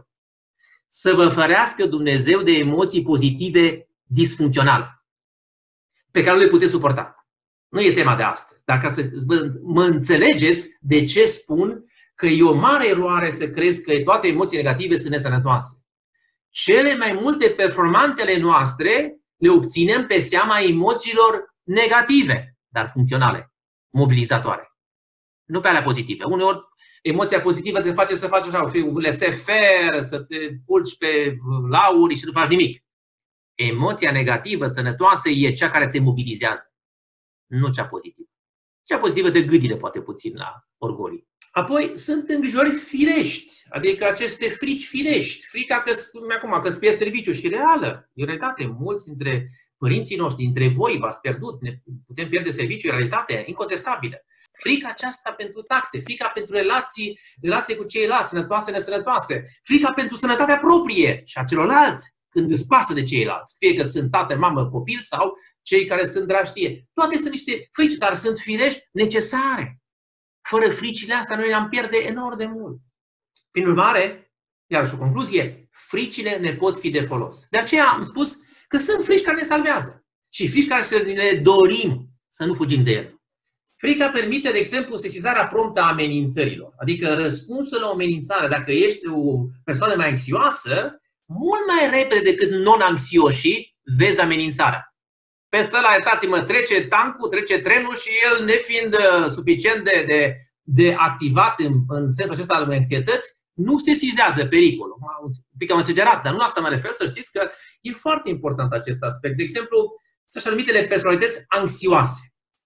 Să vă ferească Dumnezeu de emoții pozitive disfuncționale, pe care nu le puteți suporta. Nu e tema de astăzi. Dacă mă înțelegeți de ce spun că e o mare eroare să crezi că toate emoțiile negative sunt nesănătoase. Cele mai multe performanțe ale noastre le obținem pe seama emoțiilor negative, dar funcționale, mobilizatoare. Nu pe alea pozitive. Uneori, emoția pozitivă te face să faci așa, un laissez-faire, să te pulci pe lauri și nu faci nimic. Emoția negativă, sănătoasă, e cea care te mobilizează. Nu cea pozitivă. Cea pozitivă de gâdile poate puțin la orgolii. Apoi sunt îngrijorări firești, adică aceste frici firești. Frica că acum că îți pierzi serviciul și reală. E realitate. Mulți dintre părinții noștri, dintre voi v-ați pierdut, ne putem pierde serviciul, e realitate incontestabilă. Frica aceasta pentru taxe, frica pentru relații cu ceilalți, sănătoase, nesănătoase, frica pentru sănătatea proprie și a celorlalți, când îți pasă de ceilalți, fie că sunt tată, mamă, copil sau cei care sunt dragi ție. Toate sunt niște frici, dar sunt firești necesare. Fără fricile astea noi ne-am pierde enorm de mult. Prin urmare, iarăși o concluzie, fricile ne pot fi de folos. De aceea am spus că sunt frici care ne salvează și frici care să ne dorim să nu fugim de ele. Frica permite, de exemplu, sesizarea promptă a amenințărilor. Adică răspunsul la o amenințare, dacă ești o persoană mai anxioasă, mult mai repede decât non-anxioșii vezi amenințarea. Peste ăla, iertați-mă, trece tancul, trece trenul și el, nefiind suficient de activat în sensul acesta al anxietății, nu sesizează pericolul. Un pic am însegerat, dar nu la asta mă refer, să știți că e foarte important acest aspect. De exemplu, așa numitele personalități anxioase,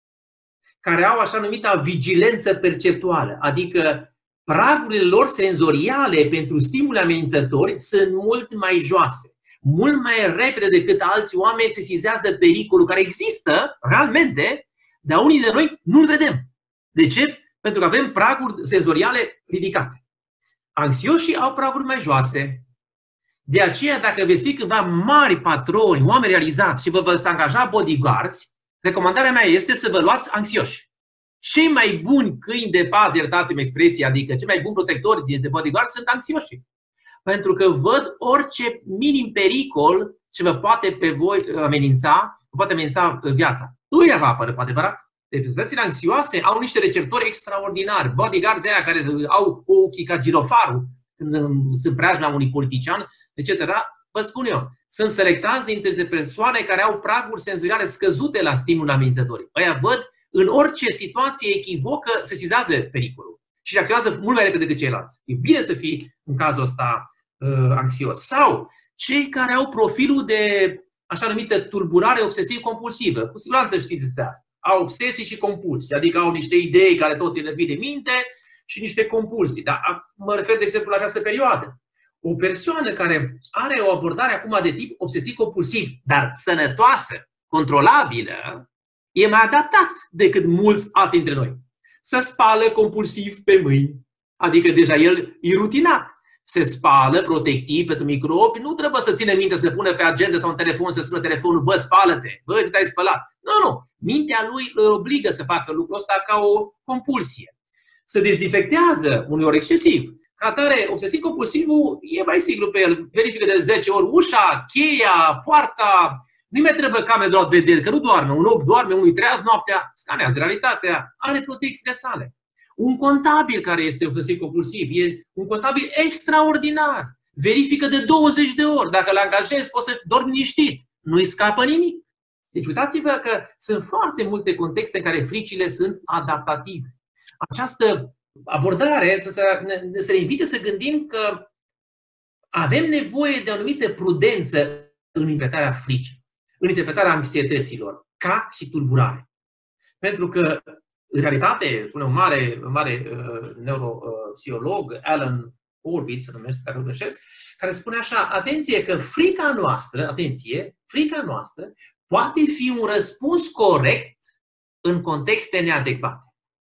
care au așa numita vigilență perceptuală, adică pragurile lor senzoriale pentru stimuli amenințători sunt mult mai joase. Mult mai repede decât alți oameni sesizează pericolul care există realmente, dar unii de noi nu-l vedem. De ce? Pentru că avem praguri senzoriale ridicate. Anxioșii au praguri mai joase. De aceea, dacă veți fi câțiva mari patroni, oameni realizați și vă veți angaja bodyguards, recomandarea mea este să vă luați anxioși. Cei mai buni câini de pază, iertați-mi expresia, adică cei mai buni protectori de bodyguard sunt anxioși. Pentru că văd orice minim pericol ce vă poate pe voi amenința, vă poate amenința viața. Nu e rapără, poate adevărat? Deci personalitățile anxioase au niște receptori extraordinari. Bodyguards aia care au ochii ca girofarul când sunt preajma unui politician, etc. Vă spun eu, sunt selectați dintre persoane care au praguri senzoriale scăzute la stimul amenințători. Aia văd în orice situație echivocă, sesizează pericolul și reacționează mult mai repede decât ceilalți. E bine să fii în cazul ăsta anxios. Sau cei care au profilul de așa numită tulburare obsesiv-compulsivă. Cu siguranță știți despre asta. Au obsesii și compulsii, adică au niște idei care tot le vin de minte și niște compulsii. Dar mă refer, de exemplu, la această perioadă. O persoană care are o abordare acum de tip obsesiv-compulsiv, dar sănătoasă, controlabilă, e mai adaptat decât mulți alții dintre noi. Se spală compulsiv pe mâini, adică deja el e rutinat. Se spală protectiv pentru microbi, nu trebuie să țină minte să pună pe agenda sau în telefon să sună telefonul, bă, spală-te, bă, nu te-ai spălat. Nu. Mintea lui îl obligă să facă lucrul ăsta ca o compulsie. Se dezinfectează uneori excesiv. Ca atare, obsesiv-compulsivul e mai sigur pe el, verifică de 10 ori ușa, cheia, poarta, nu mai trebuie camere de vedere, că nu doarme, un ochi doarme, unui treaz noaptea, scanează realitatea, are protecțiile sale. Un contabil care este obsesiv-compulsiv e un contabil extraordinar. Verifică de 20 de ori. Dacă îl angajezi, poți să dormi liniștit. Nu-i scapă nimic. Deci uitați-vă că sunt foarte multe contexte în care fricile sunt adaptative. Această abordare să ne invite să gândim că avem nevoie de o anumită prudență în interpretarea fricii, în interpretarea anxietăților, ca și tulburare. Pentru că în realitate, spune un mare neuropsiholog, Alan Horvitz, se numește, dacă nu greșesc, care spune așa, atenție că frica noastră poate fi un răspuns corect în contexte neadecvate.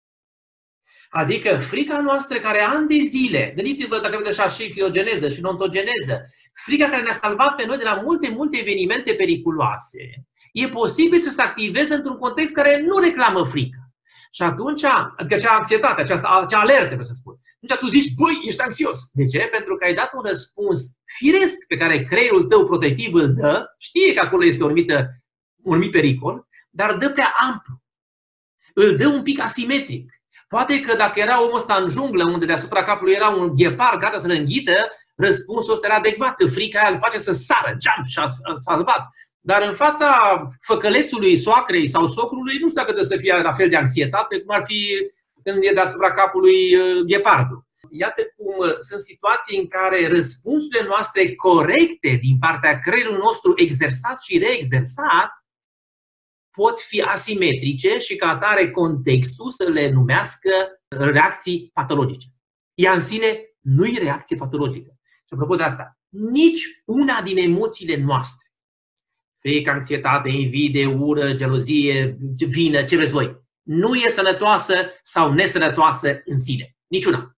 Adică frica noastră care ani de zile, gândiți-vă dacă vedeți așa și filogeneză și nontogeneză, frica care ne-a salvat pe noi de la multe evenimente periculoase, e posibil să se activeze într-un context care nu reclamă frică. Și atunci, adică acea anxietate, acea alertă, trebuie să spun. Atunci tu zici, băi, ești anxios. De ce? Pentru că ai dat un răspuns firesc pe care creierul tău protectiv îl dă, știe că acolo este un anumit pericol, dar dă prea amplu. Îl dă un pic asimetric. Poate că dacă era omul ăsta în junglă, unde deasupra capului era un ghepard gata să-l înghită, răspunsul ăsta era adecvat, că frica aia îl face să sară, jump și a salvat. Dar în fața făcălețului soacrei sau socrului, nu știu dacă trebuie să fie la fel de anxietate, cum ar fi când e deasupra capului ghepardul. Iată cum sunt situații în care răspunsurile noastre corecte din partea creierului nostru exersat și reexersat pot fi asimetrice și ca atare contextul să le numească reacții patologice. Ea în sine nu e reacție patologică. Și apropo de asta, nici una din emoțiile noastre, frică, anxietate, invidie, ură, gelozie, vină, ce vreți voi, nu e sănătoasă sau nesănătoasă în sine. Niciuna.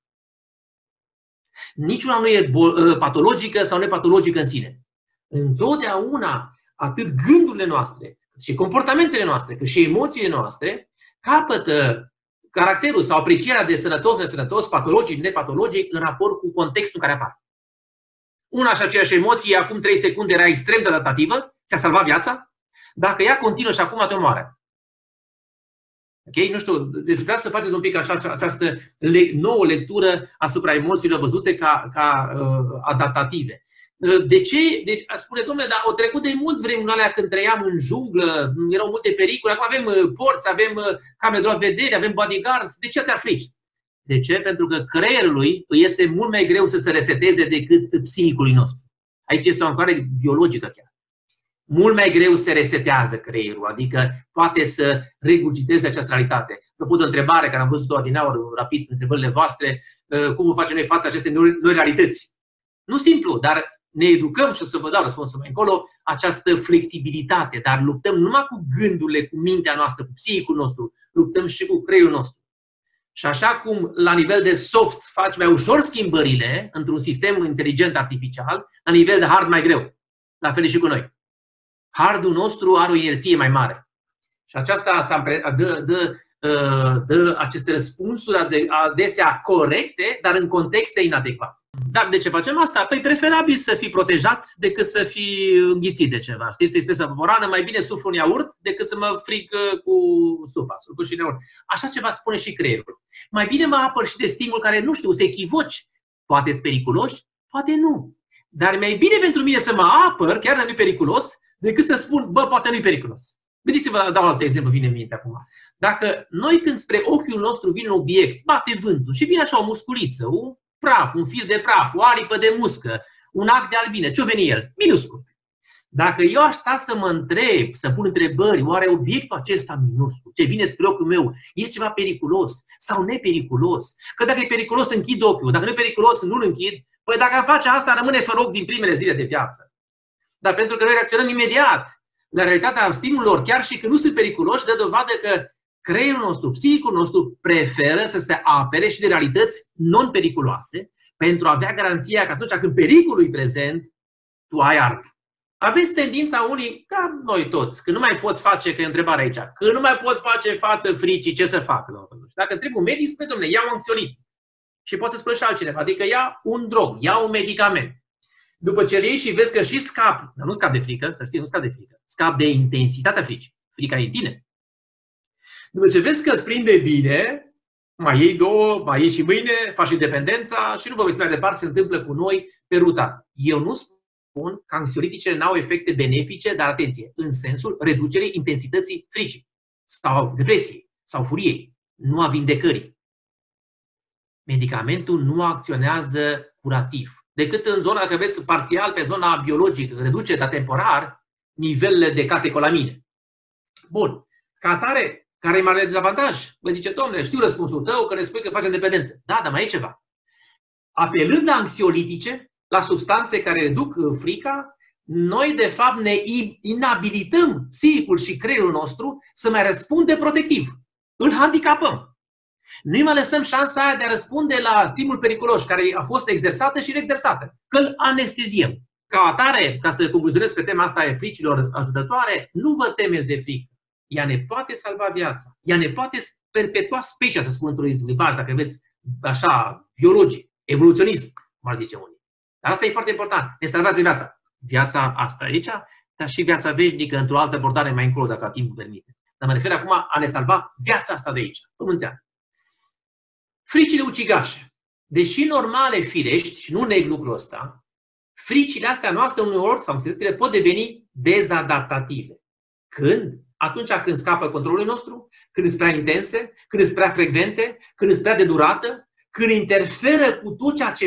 Niciuna nu e patologică sau nepatologică în sine. Întotdeauna, atât gândurile noastre, cât și comportamentele noastre, cât și emoțiile noastre, capătă caracterul sau aprecierea de sănătos, nesănătos, patologic, nepatologic, în raport cu contextul în care apare. Una și aceeași emoție, acum 3 secunde era extrem de adaptativă, ți-a salvat viața, dacă ea continuă și acum te omoară. Ok? Nu știu, deci vreau să faceți un pic această nouă lectură asupra emoțiilor văzute ca adaptative. De ce? Deci, spune, domnule, dar au trecut de mult vremurile alea când trăiam în junglă, erau multe pericole, acum avem porți, avem camere de luat vedere, avem bodyguards, de ce te africi? De ce? Pentru că creierului îi este mult mai greu să se reseteze decât psihicului nostru. Aici este o ancorare biologică chiar. Mult mai greu se resetează creierul, adică poate să regurgiteze această realitate. Vă pun o întrebare care am văzut-o adineauri, rapid, întrebările voastre, cum facem noi față acestei noi realități? Nu simplu, dar ne educăm și o să vă dau răspunsul mai încolo, această flexibilitate, dar luptăm numai cu gândurile, cu mintea noastră, cu psihicul nostru, luptăm și cu creierul nostru. Și așa cum la nivel de soft faci mai ușor schimbările într-un sistem inteligent artificial, la nivel de hard mai greu. La fel și cu noi. Hardul nostru are o inerție mai mare. Și aceasta dă aceste răspunsuri adesea corecte, dar în contexte inadecvate. Dar de ce facem asta? Păi preferabil să fii protejat decât să fii înghițit de ceva. Știți expresia poporană, mai bine suflu în iaurt decât să mă fric cu supa. Suflu și în iaurt. Așa ceva spune și creierul. Mai bine mă apăr și de stimul care, nu știu, să echivoci. Poate-s periculoși, poate nu. Dar mai bine pentru mine să mă apăr, chiar dacă nu-i periculos, decât să spun, bă, poate nu-i periculos. Gândiți-vă, dau alt exemplu, vine în minte acum. Dacă noi când spre ochiul nostru vine un obiect, bate vântul și vine așa o musculiță, un praf, un fir de praf, o aripă de muscă, un ac de albine, ce-o veni el? Minuscul. Dacă eu aș sta să mă întreb, să pun întrebări, oare obiectul acesta minuscul, ce vine spre ochiul meu, e ceva periculos sau nepericulos? Că dacă e periculos, închid ochiul, dacă nu e periculos, nu-l închid. Păi dacă îmi face asta, rămâne fără ochi din primele zile de viață. Dar pentru că noi reacționăm imediat la realitatea stimulilor, chiar și când nu sunt periculoși, dă dovadă că creierul nostru, psihicul nostru preferă să se apere și de realități non-periculoase pentru a avea garanția că atunci când pericolul e prezent, tu ai arme. Aveți tendința unii, ca noi toți, că nu mai poți face, că e întrebarea aici, că nu mai pot face față fricii, ce să fac? Dacă întreb un medic, spune, dom'le, ia un anxiolit. Și poți să spui și altcineva, adică ia un drog, ia un medicament. După ce îl iei și vezi că și scap, dar nu scap de frică, să știi, nu scap de frică, scap de intensitatea fricii. Frica e în tine. După ce vezi că îți prinde bine, mai iei două, mai iei și mâine, faci independența și nu vă uiți mai departe ce se întâmplă cu noi pe ruta asta. Eu nu spun că anxioliticele n-au efecte benefice, dar atenție, în sensul reducerii intensității fricii sau depresiei sau furiei, nu a vindecării. Medicamentul nu acționează curativ. Decât în zona, că veți parțial pe zona biologică, reduce, dar temporar, nivelele de catecolamine. Bun. Ca atare, care e mare dezavantaj? Vă zice, domnule, știu răspunsul tău, că ne spui că facem dependență. Da, dar mai e ceva. Apelând la anxiolitice, la substanțe care reduc frica, noi, de fapt, ne inabilităm psihicul și creierul nostru să mai răspunde protectiv. Îl handicapăm. Nu-i mai lăsăm șansa aia de a răspunde la stimul periculos care a fost exersată și reexersată. Că îl anesteziem. Ca atare, ca să concluzionez pe tema asta a fricilor ajutătoare, nu vă temeți de frică. Ea ne poate salva viața. Ea ne poate perpetua specia, să spun într-un limbaj, dacă aveți așa, biologic, evoluționism, cum ar zice unii. Dar asta e foarte important. Ne salvează viața. Viața asta aici, dar și viața veșnică într-o altă abordare mai încolo, dacă timpul permite. Dar mă refer acum a ne salva viața asta de aici, pământeană. Fricile ucigașe. Deși normale, firești, și nu neg lucrul ăsta, fricile astea noastre uneori, sau anxietățile, pot deveni dezadaptative. Când? Atunci când scapă controlul nostru, când sunt prea intense, când sunt prea frecvente, când sunt prea de durată, când interferă cu tot ceea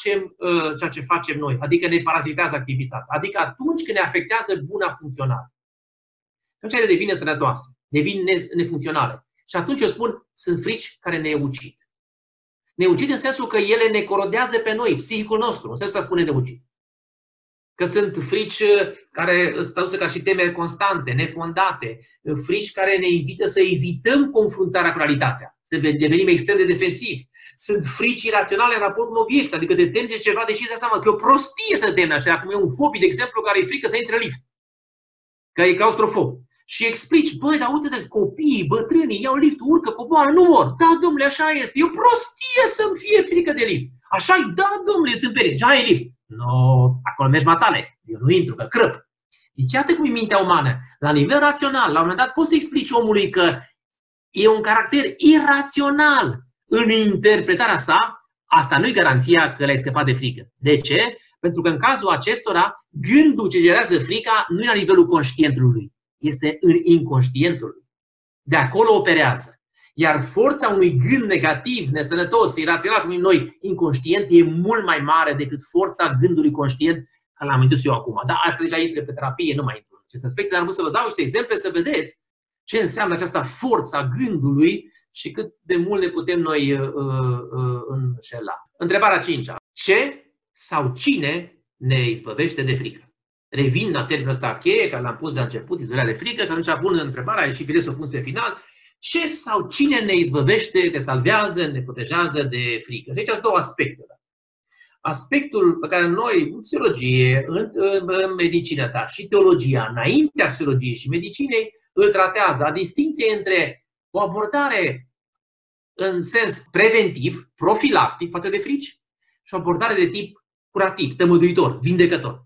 ce facem noi, adică ne parazitează activitatea, adică atunci când ne afectează buna funcționare. Atunci ele devine sănătoase, devin nefuncționale. Și atunci eu spun, sunt frici care ne ucid. Ne ucid în sensul că ele ne corodează pe noi, psihicul nostru, în sensul ăsta spune ne ucid. Că sunt frici care stau ca și temeri constante, nefondate, frici care ne invită să evităm confruntarea cu realitatea, să devenim extrem de defensivi. Sunt frici iraționale în raport cu un obiect, adică te temi de ceva, deși îți dai seama că e o prostie să te temi așa, acum e un fobii, de exemplu, care e frică să intre în lift, că e claustrofob. Și explici, băi, dar uite de copiii, bătrânii, iau lift, urcă, coboară, nu mor. Da, domnule, așa este. E o prostie să-mi fie frică de lift. Așa-i, da, domnule, tâmperie, așa e lift. No, acolo mergi matale. Eu nu intru, că crăp. Deci iată cum e mintea umană. La nivel rațional, la un moment dat poți să explici omului că e un caracter irațional în interpretarea sa. Asta nu e garanția că l-ai scăpat de frică. De ce? Pentru că în cazul acestora, gândul ce generează frica nu e la nivelul conștientului. Este în inconștientul lui. De acolo operează. Iar forța unui gând negativ, nesănătos, irațional, cum noi, inconștient, e mult mai mare decât forța gândului conștient, că l-am indus eu acum. Dar asta deja intră pe terapie, nu mai intru în acest aspect, dar am vrut să vă dau niște exemple să vedeți ce înseamnă această forță a gândului și cât de mult ne putem noi înșela. Întrebarea 5-a. Ce sau cine ne izbăvește de frică? Revin la termenul ăsta cheie, care l-am pus de la început, izbăvirea de frică, și atunci pun întrebarea, e și firesc să o pun pe final, ce sau cine ne izbăvește, ne salvează, ne protejează de frică? Și aici sunt două aspecte. Aspectul pe care noi, în psihologie, în medicină, dar și teologia, înaintea psihologiei și medicinei, îl tratează, a distinție între o abordare în sens preventiv, profilactic față de frici, și o abordare de tip curativ, tămăduitor, vindecător.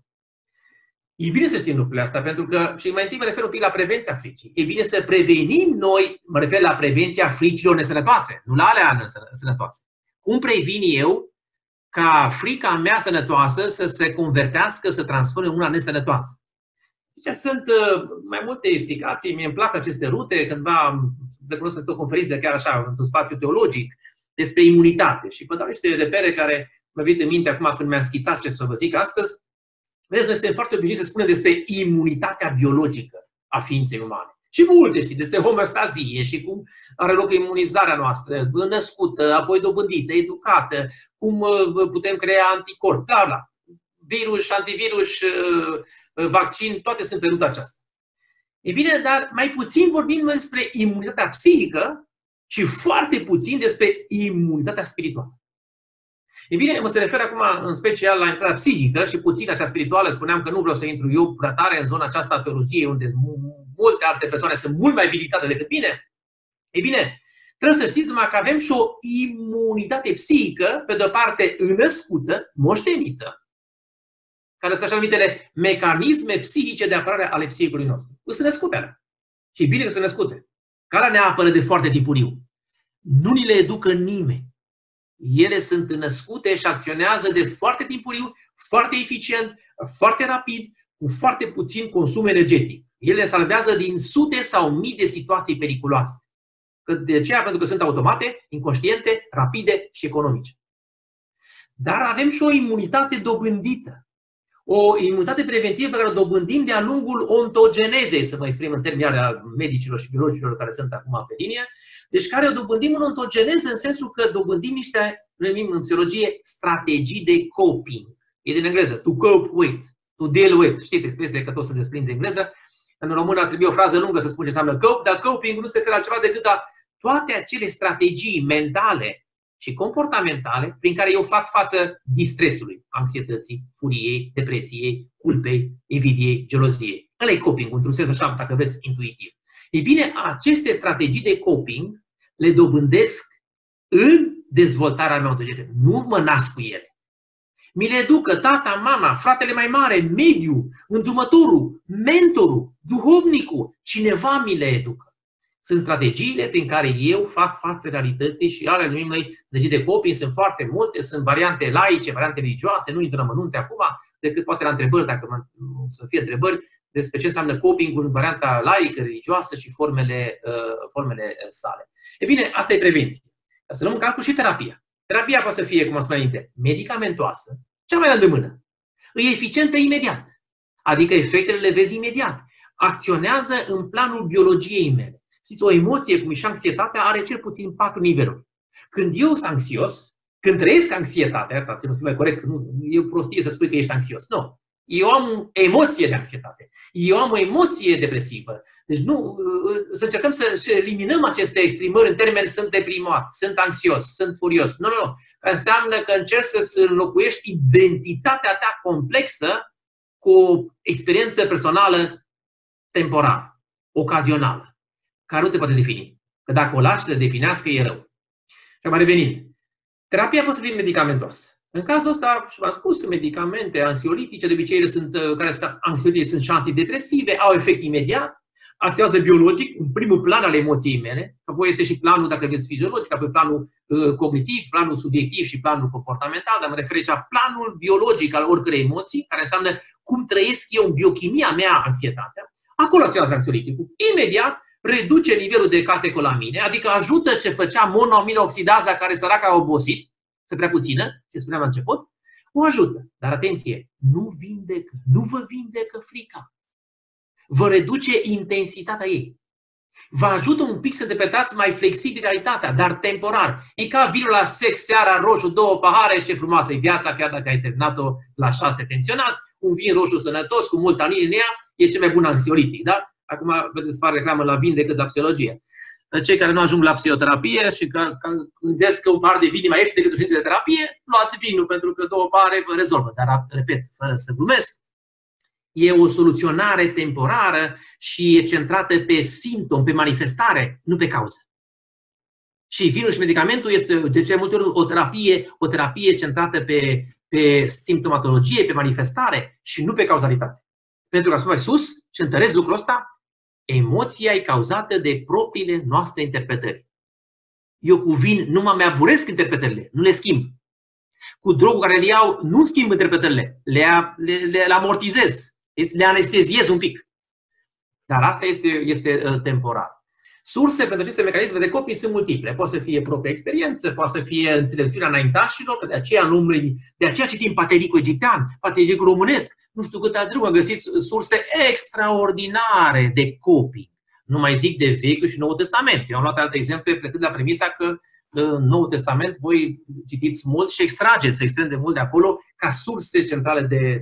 E bine să știm lucrurile astea, pentru că, și mai întâi mă refer un pic la prevenția fricii. E bine să prevenim noi, mă refer la prevenția fricilor nesănătoase, nu la alea sănătoase. Cum previn eu ca frica mea sănătoasă să se convertească, să transforme în una nesănătoasă? Deci sunt mai multe explicații, mie îmi plac aceste rute, cândva recunosc o conferință chiar așa, într-un spațiu teologic, despre imunitate. Și vă dau niște repere care mă vin în minte acum când mi-am schițat ce să vă zic astăzi. Vedeți, noi suntem foarte obișnuiți să spunem despre imunitatea biologică a ființei umane. Și multe știi, despre homeostazie și cum are loc imunizarea noastră, născută, apoi dobândită, educată, cum putem crea anticorpi, bla bla. Virus, antivirus, vaccin, toate sunt pe ruta aceasta. E bine, dar mai puțin vorbim despre imunitatea psihică și foarte puțin despre imunitatea spirituală. E bine, mă se refer acum în special la intrarea psihică și puțin acea spirituală. Spuneam că nu vreau să intru eu prea tare în zona aceasta a teologiei, unde multe alte persoane sunt mult mai abilitate decât mine. E bine, trebuie să știți numai că avem și o imunitate psihică, pe de-o parte născută, moștenită, care sunt așa numitele mecanisme psihice de apărare ale psihicului nostru. Sunt născute alea. Și e bine că sunt născute. Care ne apără de foarte timpuriu. Nu ni le educă nimeni. Ele sunt născute și acționează de foarte timpuriu, foarte eficient, foarte rapid, cu foarte puțin consum energetic. Ele salvează din sute sau mii de situații periculoase. De aceea, pentru că sunt automate, inconștiente, rapide și economice. Dar avem și o imunitate dobândită. O imunitate preventivă pe care o dobândim de-a lungul ontogenezei, să mă exprim în termenii a medicilor și biologilor care sunt acum pe linie. Deci care o dobândim în ontogeneză în sensul că dobândim niște, numim în psihologie, strategii de coping. E din engleză, to cope with, to deal with. Știți expresia că tot se desprinde în engleză. În română ar trebui o frază lungă să spun ce înseamnă cope, dar coping nu se referă la ceva decât la toate acele strategii mentale și comportamentale prin care eu fac față distresului, anxietății, furiei, depresiei, culpei, invidiei, geloziei. Ăla-i coping, într-un sens așa, dacă vreți, intuitiv. Ei bine, aceste strategii de coping le dobândesc în dezvoltarea mea ontogenică. Nu mă nasc cu ele. Mi le educă tata, mama, fratele mai mare, mediul, îndrumătorul, mentorul, duhovnicul. Cineva mi le educă. Sunt strategiile prin care eu fac față realității și ale numim noi strategii de coping. Sunt foarte multe, sunt variante laice, variante religioase, nu intru în amănunte acum, decât poate la întrebări, dacă să fie întrebări, despre ce înseamnă coping în varianta laică, religioasă și formele sale. E bine, asta e prevenție. Dar să luăm în calcul și terapia. Terapia poate să fie, cum am spus înainte, medicamentoasă, cea mai la îndemână. E eficientă imediat. Adică efectele le vezi imediat. Acționează în planul biologiei mele. Știți, o emoție, cum e și anxietatea, are cel puțin 4 niveluri. Când eu sunt anxios, când trăiesc anxietatea, iertați-mă, să fiu mai corect, nu e o prostie să spui că ești anxios. Nu. Eu am o emoție de anxietate. Eu am o emoție depresivă. Deci nu, să încercăm să eliminăm aceste exprimări în termeni sunt deprimat, sunt anxios, sunt furios. Nu, nu, nu. Înseamnă că încerci să-ți înlocuiești identitatea ta complexă cu o experiență personală temporară, ocazională, care nu te poate defini. Că dacă o lași să te definească, e rău. Și mai revenind. Terapia poate să fie medicamentoasă. În cazul ăsta, v-am spus, medicamente anxiolitice, de obicei anxiolitice sunt și antidepresive, au efect imediat, acționează biologic, în primul plan al emoției mele, apoi este și planul, dacă vreți, fiziologic, apoi planul cognitiv, planul subiectiv și planul comportamental, dar mă refer aici la planul biologic al oricărei emoții, care înseamnă cum trăiesc eu în biochimia mea anxietatea. Acolo acționează anxioliticul. Imediat reduce nivelul de catecolamine, adică ajută ce făcea monoaminoxidaza care săraca a obosit, să prea puțină, ce spuneam la început, o ajută. Dar atenție, nu vă vindecă frica. Vă reduce intensitatea ei. Vă ajută un pic să interpretați mai flexibil realitatea, dar temporar. E ca vinul la sex, seara, roșu, 2 pahare, ce frumoasă e viața, chiar dacă ai terminat-o la 6 tensionat. Un vin roșu sănătos, cu mult tanin în ea, e cel mai bun anxiolitic, da? Acum vedeți, fac reclamă la vin decât la psihologie. Cei care nu ajung la psihoterapie și că gândesc că un pahar de vin e mai ieftin decât o ședință de terapie, luați vinul, pentru că 2 pahare vă rezolvă. Dar, repet, fără să glumesc, e o soluționare temporară și e centrată pe simptom, pe manifestare, nu pe cauză. Și vinul și medicamentul este de cele multe ori o terapie centrată pe simptomatologie, pe manifestare și nu pe cauzalitate. Pentru că, mai sus, și întăresc lucrul ăsta, emoția e cauzată de propriile noastre interpretări. Eu cu vin nu mă aburesc interpretările, nu le schimb. Cu drogul care le iau, nu schimb interpretările, le amortizez, le anesteziez un pic. Dar asta este temporar. Surse pentru aceste mecanisme de copii sunt multiple. Poate să fie propria experiență, poate să fie înțelepciunea înaintașilor, că de aceea citim patericul egiptean, patericul românesc, nu știu câte alte lucruri. Am găsit surse extraordinare de copii. Nu mai zic de Vechiul și Noul Testament. Eu am luat alte exemple plecând de la premisa că în Noul Testament voi citiți mult și extrageți extrem de mult de acolo ca surse centrale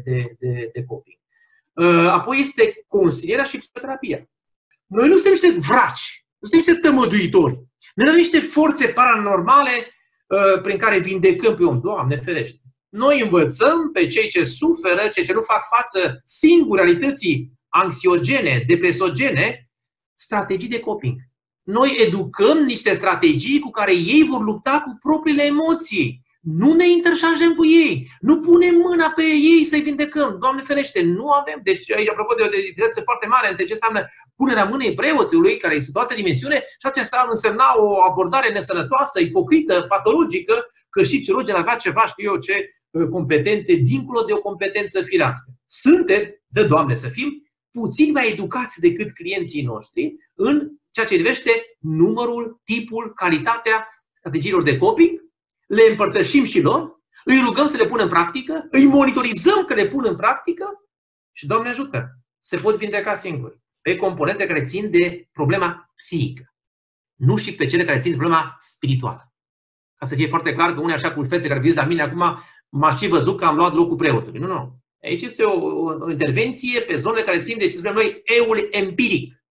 de copii. Apoi este consilierea și psihoterapia. Noi nu suntem niște vraci, nu suntem niște tămăduitori. Noi nu avem niște forțe paranormale prin care vindecăm pe om. Doamne ferește! Noi învățăm pe cei ce suferă, cei ce nu fac față singuri realității anxiogene, depresogene, strategii de coping. Noi educăm niște strategii cu care ei vor lupta cu propriile emoții. Nu ne interșanjăm cu ei. Nu punem mâna pe ei să-i vindecăm. Doamne ferește, nu avem. Deci, aici, apropo de o diferență foarte mare între ce înseamnă punerea mâinii preotului, care este o altă dimensiune, și ce însemna o abordare nesănătoasă, ipocrită, patologică, că și psihologul avea ceva, știu eu ce, competențe dincolo de o competență firească. Suntem, de Doamne să fim, puțin mai educați decât clienții noștri în ceea ce privește numărul, tipul, calitatea strategiilor de coping, le împărtășim și lor, îi rugăm să le pună în practică, îi monitorizăm că le pun în practică și, Doamne ajută, se pot vindeca singuri pe componente care țin de problema psihică, nu și pe cele care țin de problema spirituală. Ca să fie foarte clar că unii așa cu fețe care vin la mine acum m-aș fi văzut că am luat locul preotului. Nu. Aici este o intervenție pe zonele care țin de ce spunem noi eul empiric,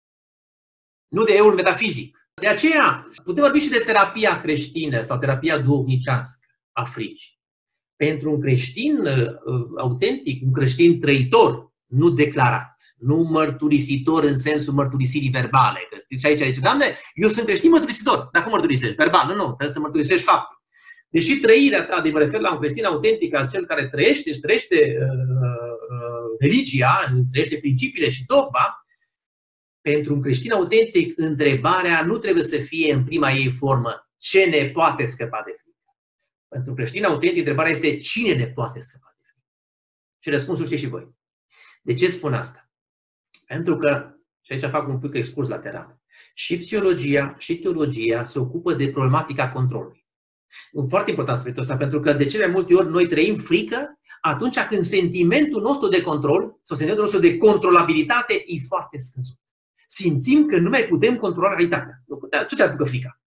nu de eul metafizic. De aceea putem vorbi și de terapia creștină sau terapia duhovnicească a fricii. Pentru un creștin autentic, un creștin trăitor, nu declarat, nu mărturisitor în sensul mărturisirii verbale. Că știți, aici zice, Doamne, eu sunt creștin mărturisitor. Dar cum mărturisești? Verbal? Nu, trebuie să mărturisești faptul. Deși trăirea ta, de mă refer la un creștin autentic, al cel care trăiește, își trăiește religia, își trăiește principiile și dogma, pentru un creștin autentic, întrebarea nu trebuie să fie în prima ei formă ce ne poate scăpa de frică. Pentru un creștin autentic, întrebarea este cine ne poate scăpa de frică. Și răspunsul știți și voi. De ce spun asta? Pentru că, și aici fac un pic excurs lateral, și psihologia și teologia se ocupă de problematica controlului. Foarte important aspectul ăsta, pentru că de cele mai multe ori noi trăim frică atunci când sentimentul nostru de control sau sentimentul nostru de controlabilitate e foarte scăzut. Simțim că nu mai putem controla realitatea. Ce te apucă frica?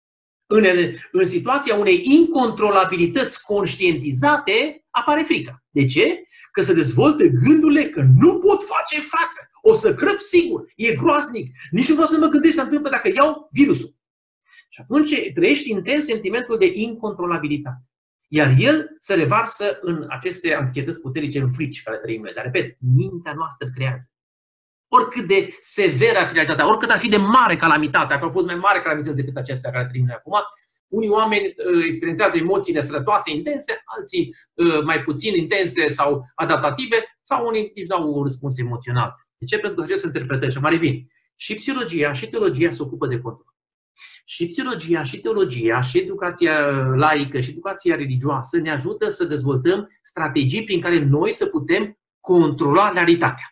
În situația unei incontrolabilități conștientizate apare frica. De ce? Că se dezvoltă gândurile că nu pot face față. O să crăp sigur. E groaznic. Nici nu vreau să mă gândesc ce se întâmplă dacă iau virusul. Și atunci trăiești intens sentimentul de incontrolabilitate. Iar el se revarsă în aceste anxietăți puternice, în frici care trăim noi. Dar, repet, mintea noastră creează. Oricât de severă ar fi realitatea, oricât ar fi de mare calamitate, că au fost mai mare calamități decât acestea care trăim noi acum, unii oameni experiențează emoții nesănătoase, intense, alții mai puțin intense sau adaptative, sau unii nici nu au un răspuns emoțional. De ce? Pentru că acestea sunt interpretări și mai revin. Și psihologia și teologia se ocupă de control. Și psihologia și teologia și educația laică și educația religioasă ne ajută să dezvoltăm strategii prin care noi să putem controla realitatea.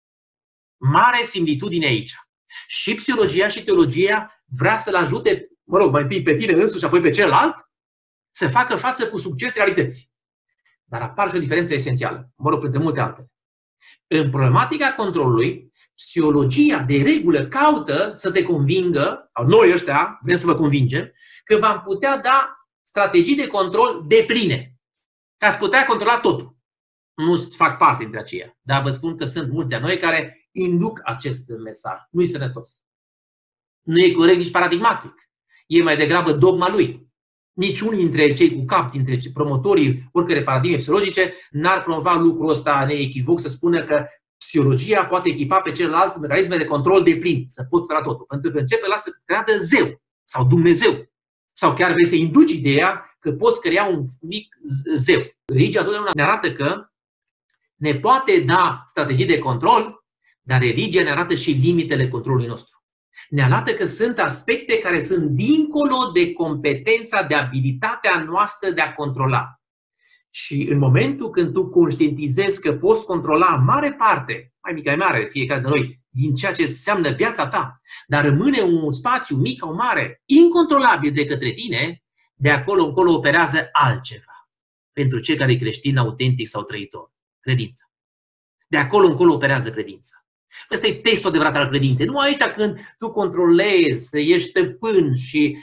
Mare similitudine aici. Și psihologia și teologia vrea să-l ajute, mai întâi pe tine însuși și apoi pe celălalt, să facă față cu succes realității. Dar apare și o diferență esențială, printre multe altele. În problematica controlului, psihologia de regulă caută să te convingă, sau noi ăștia vrem să vă convingem, că v-am putea da strategii de control depline, ca să putea controla totul. Nu fac parte dintre aceia, dar vă spun că sunt mulți de noi care induc acest mesaj. Nu-i sănătos. Nu e corect nici paradigmatic. E mai degrabă dogma lui. Niciunii dintre cei cu cap, dintre promotorii oricărei paradigme psihologice, n-ar promova lucrul ăsta neechivoc să spună că psihologia poate echipa pe celălalt cu mecanisme de control deplin, să pot crea totul. Pentru că începe să creadă zeu sau Dumnezeu. Sau chiar vrei să induci ideea că poți crea un mic zeu. Religia totdeauna ne arată că ne poate da strategii de control, dar religia ne arată și limitele controlului nostru. Ne arată că sunt aspecte care sunt dincolo de competența, de abilitatea noastră de a controla. Și în momentul când tu conștientizezi că poți controla mare parte, mai mică, mai mare, fiecare de noi, din ceea ce înseamnă viața ta, dar rămâne un spațiu mic sau mare, incontrolabil de către tine, de acolo încolo operează altceva. Pentru cei care e creștin, autentic sau trăitor. Credința. De acolo încolo operează credința. Ăsta e testul adevărat al credinței. Nu aici când tu controlezi, ești stăpân și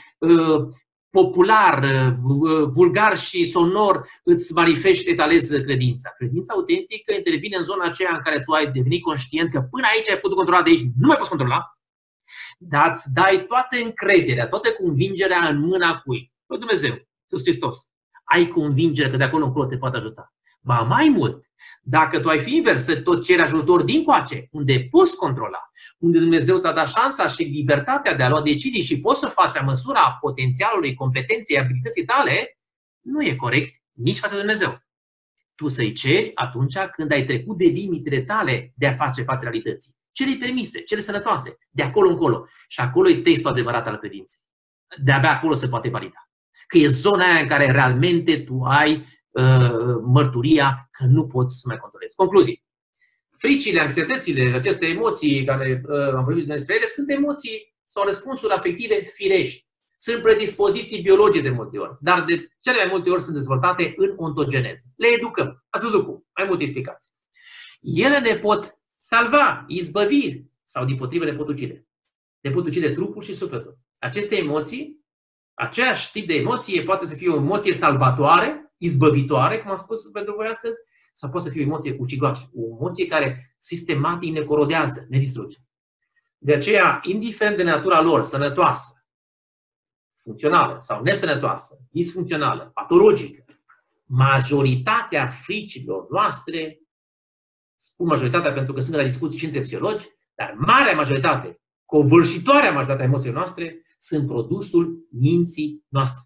popular, vulgar și sonor îți manifesti, etalezi credința. Credința autentică intervine în zona aceea în care tu ai devenit conștient că până aici ai putut controla, de aici nu mai poți controla, dar îți dai toată încrederea, toată convingerea în mâna cui? Lui Dumnezeu, Iisus Hristos. Ai convingerea că de acolo încolo te poate ajuta. Ba mai mult, dacă tu ai fi invers, să tot ceri ajutor dincoace, unde poți controla, unde Dumnezeu ți-a dat șansa și libertatea de a lua decizii și poți să faci la măsura potențialului, competenței, abilității tale, nu e corect nici față de Dumnezeu. Tu să-i ceri atunci când ai trecut de limitele tale de a face față realității. Cele permise, cele sănătoase, de acolo încolo. Și acolo e testul adevărat al credinței. De-abia acolo se poate valida. Că e zona aia în care realmente tu ai mărturia că nu poți să mai controlezi. Concluzii. Fricile, anxietățile, aceste emoții care am vorbit despre ele, sunt emoții sau răspunsuri afective firești. Sunt predispoziții biologice de multe ori, dar de cele mai multe ori sunt dezvoltate în ontogeneză. Le educăm. Ați văzut cum? Mai multe explicații. Ele ne pot salva, izbăvi sau dimpotrivă ne pot ucide. Ne pot ucide trupul și sufletul. Aceste emoții, aceeași tip de emoție poate să fie o emoție salvatoare, izbăvitoare, cum am spus pentru voi astăzi, sau poate să fie o emoție ucigașă, o emoție care sistematic ne corodează, ne distruge. De aceea, indiferent de natura lor, sănătoasă, funcțională sau nesănătoasă, disfuncțională, patologică, majoritatea fricilor noastre, spun majoritatea pentru că sunt la discuții și între psihologi, dar marea majoritate, covârșitoarea majoritatea emoțiilor noastre, sunt produsul minții noastre.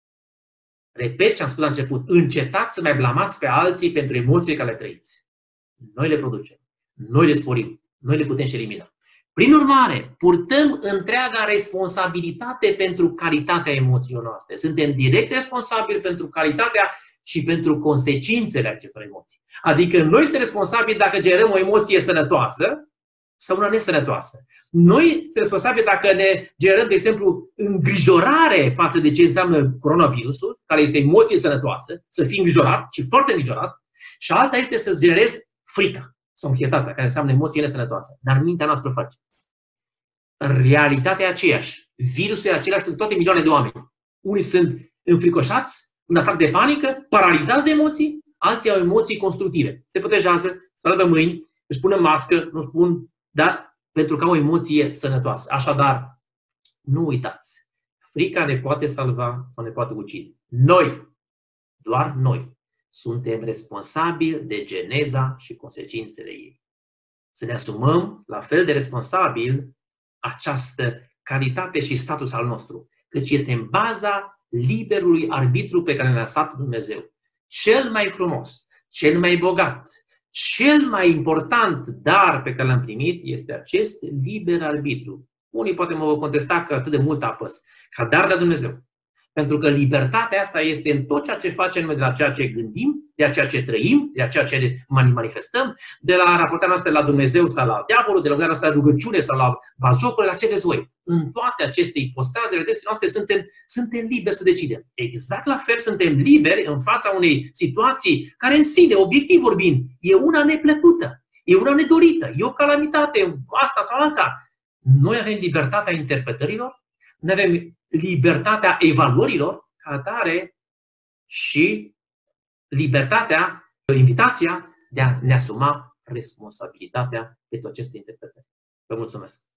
Repet ce am spus la început, încetați să mai blamați pe alții pentru emoții care le trăiți. Noi le producem, noi le sporim, noi le putem și elimina. Prin urmare, purtăm întreaga responsabilitate pentru calitatea emoțiilor noastre. Suntem direct responsabili pentru calitatea și pentru consecințele acestor emoții. Adică noi suntem responsabili dacă generăm o emoție sănătoasă sau una nesănătoasă. Noi suntem responsabili dacă ne generăm, de exemplu, îngrijorare față de ce înseamnă coronavirusul, care este o emoție sănătoasă, să fii îngrijorat și foarte îngrijorat, și alta este să-ți generezi frica sau anxietatea, care înseamnă emoție nesănătoasă. Dar mintea noastră o face. Realitatea e aceeași. Virusul e același în toate milioane de oameni. Unii sunt înfricoșați, un atac de panică, paralizați de emoții, alții au emoții constructive. Se protejează, spală mâini, își pun mască, nu își pun, dar pentru că au o emoție sănătoasă. Așadar, nu uitați, frica ne poate salva sau ne poate ucide. Noi, doar noi, suntem responsabili de geneza și consecințele ei. Să ne asumăm la fel de responsabil această calitate și status al nostru, căci este în baza liberului arbitru pe care ne-a lăsat Dumnezeu. Cel mai frumos, cel mai bogat, cel mai important dar pe care l-am primit este acest liber arbitru. Unii poate mă vor contesta că atât de mult apăs, ca dar de Dumnezeu. Pentru că libertatea asta este în tot ceea ce facem, de la ceea ce gândim, de la ceea ce trăim, de la ceea ce manifestăm, de la raportarea noastră la Dumnezeu sau la diavolul, de la noastră la rugăciune sau la bajocurile, la ce vreți voi. În toate aceste ipostaze, realitățile noastre suntem liberi să decidem. Exact la fel suntem liberi în fața unei situații care în sine, obiectiv vorbind, e una neplăcută, e una nedorită, e o calamitate, asta sau alta. Noi avem libertatea interpretărilor, noi avem libertatea evaluărilor ca atare și libertatea, invitația de a ne asuma responsabilitatea pentru aceste interpretări. Vă mulțumesc!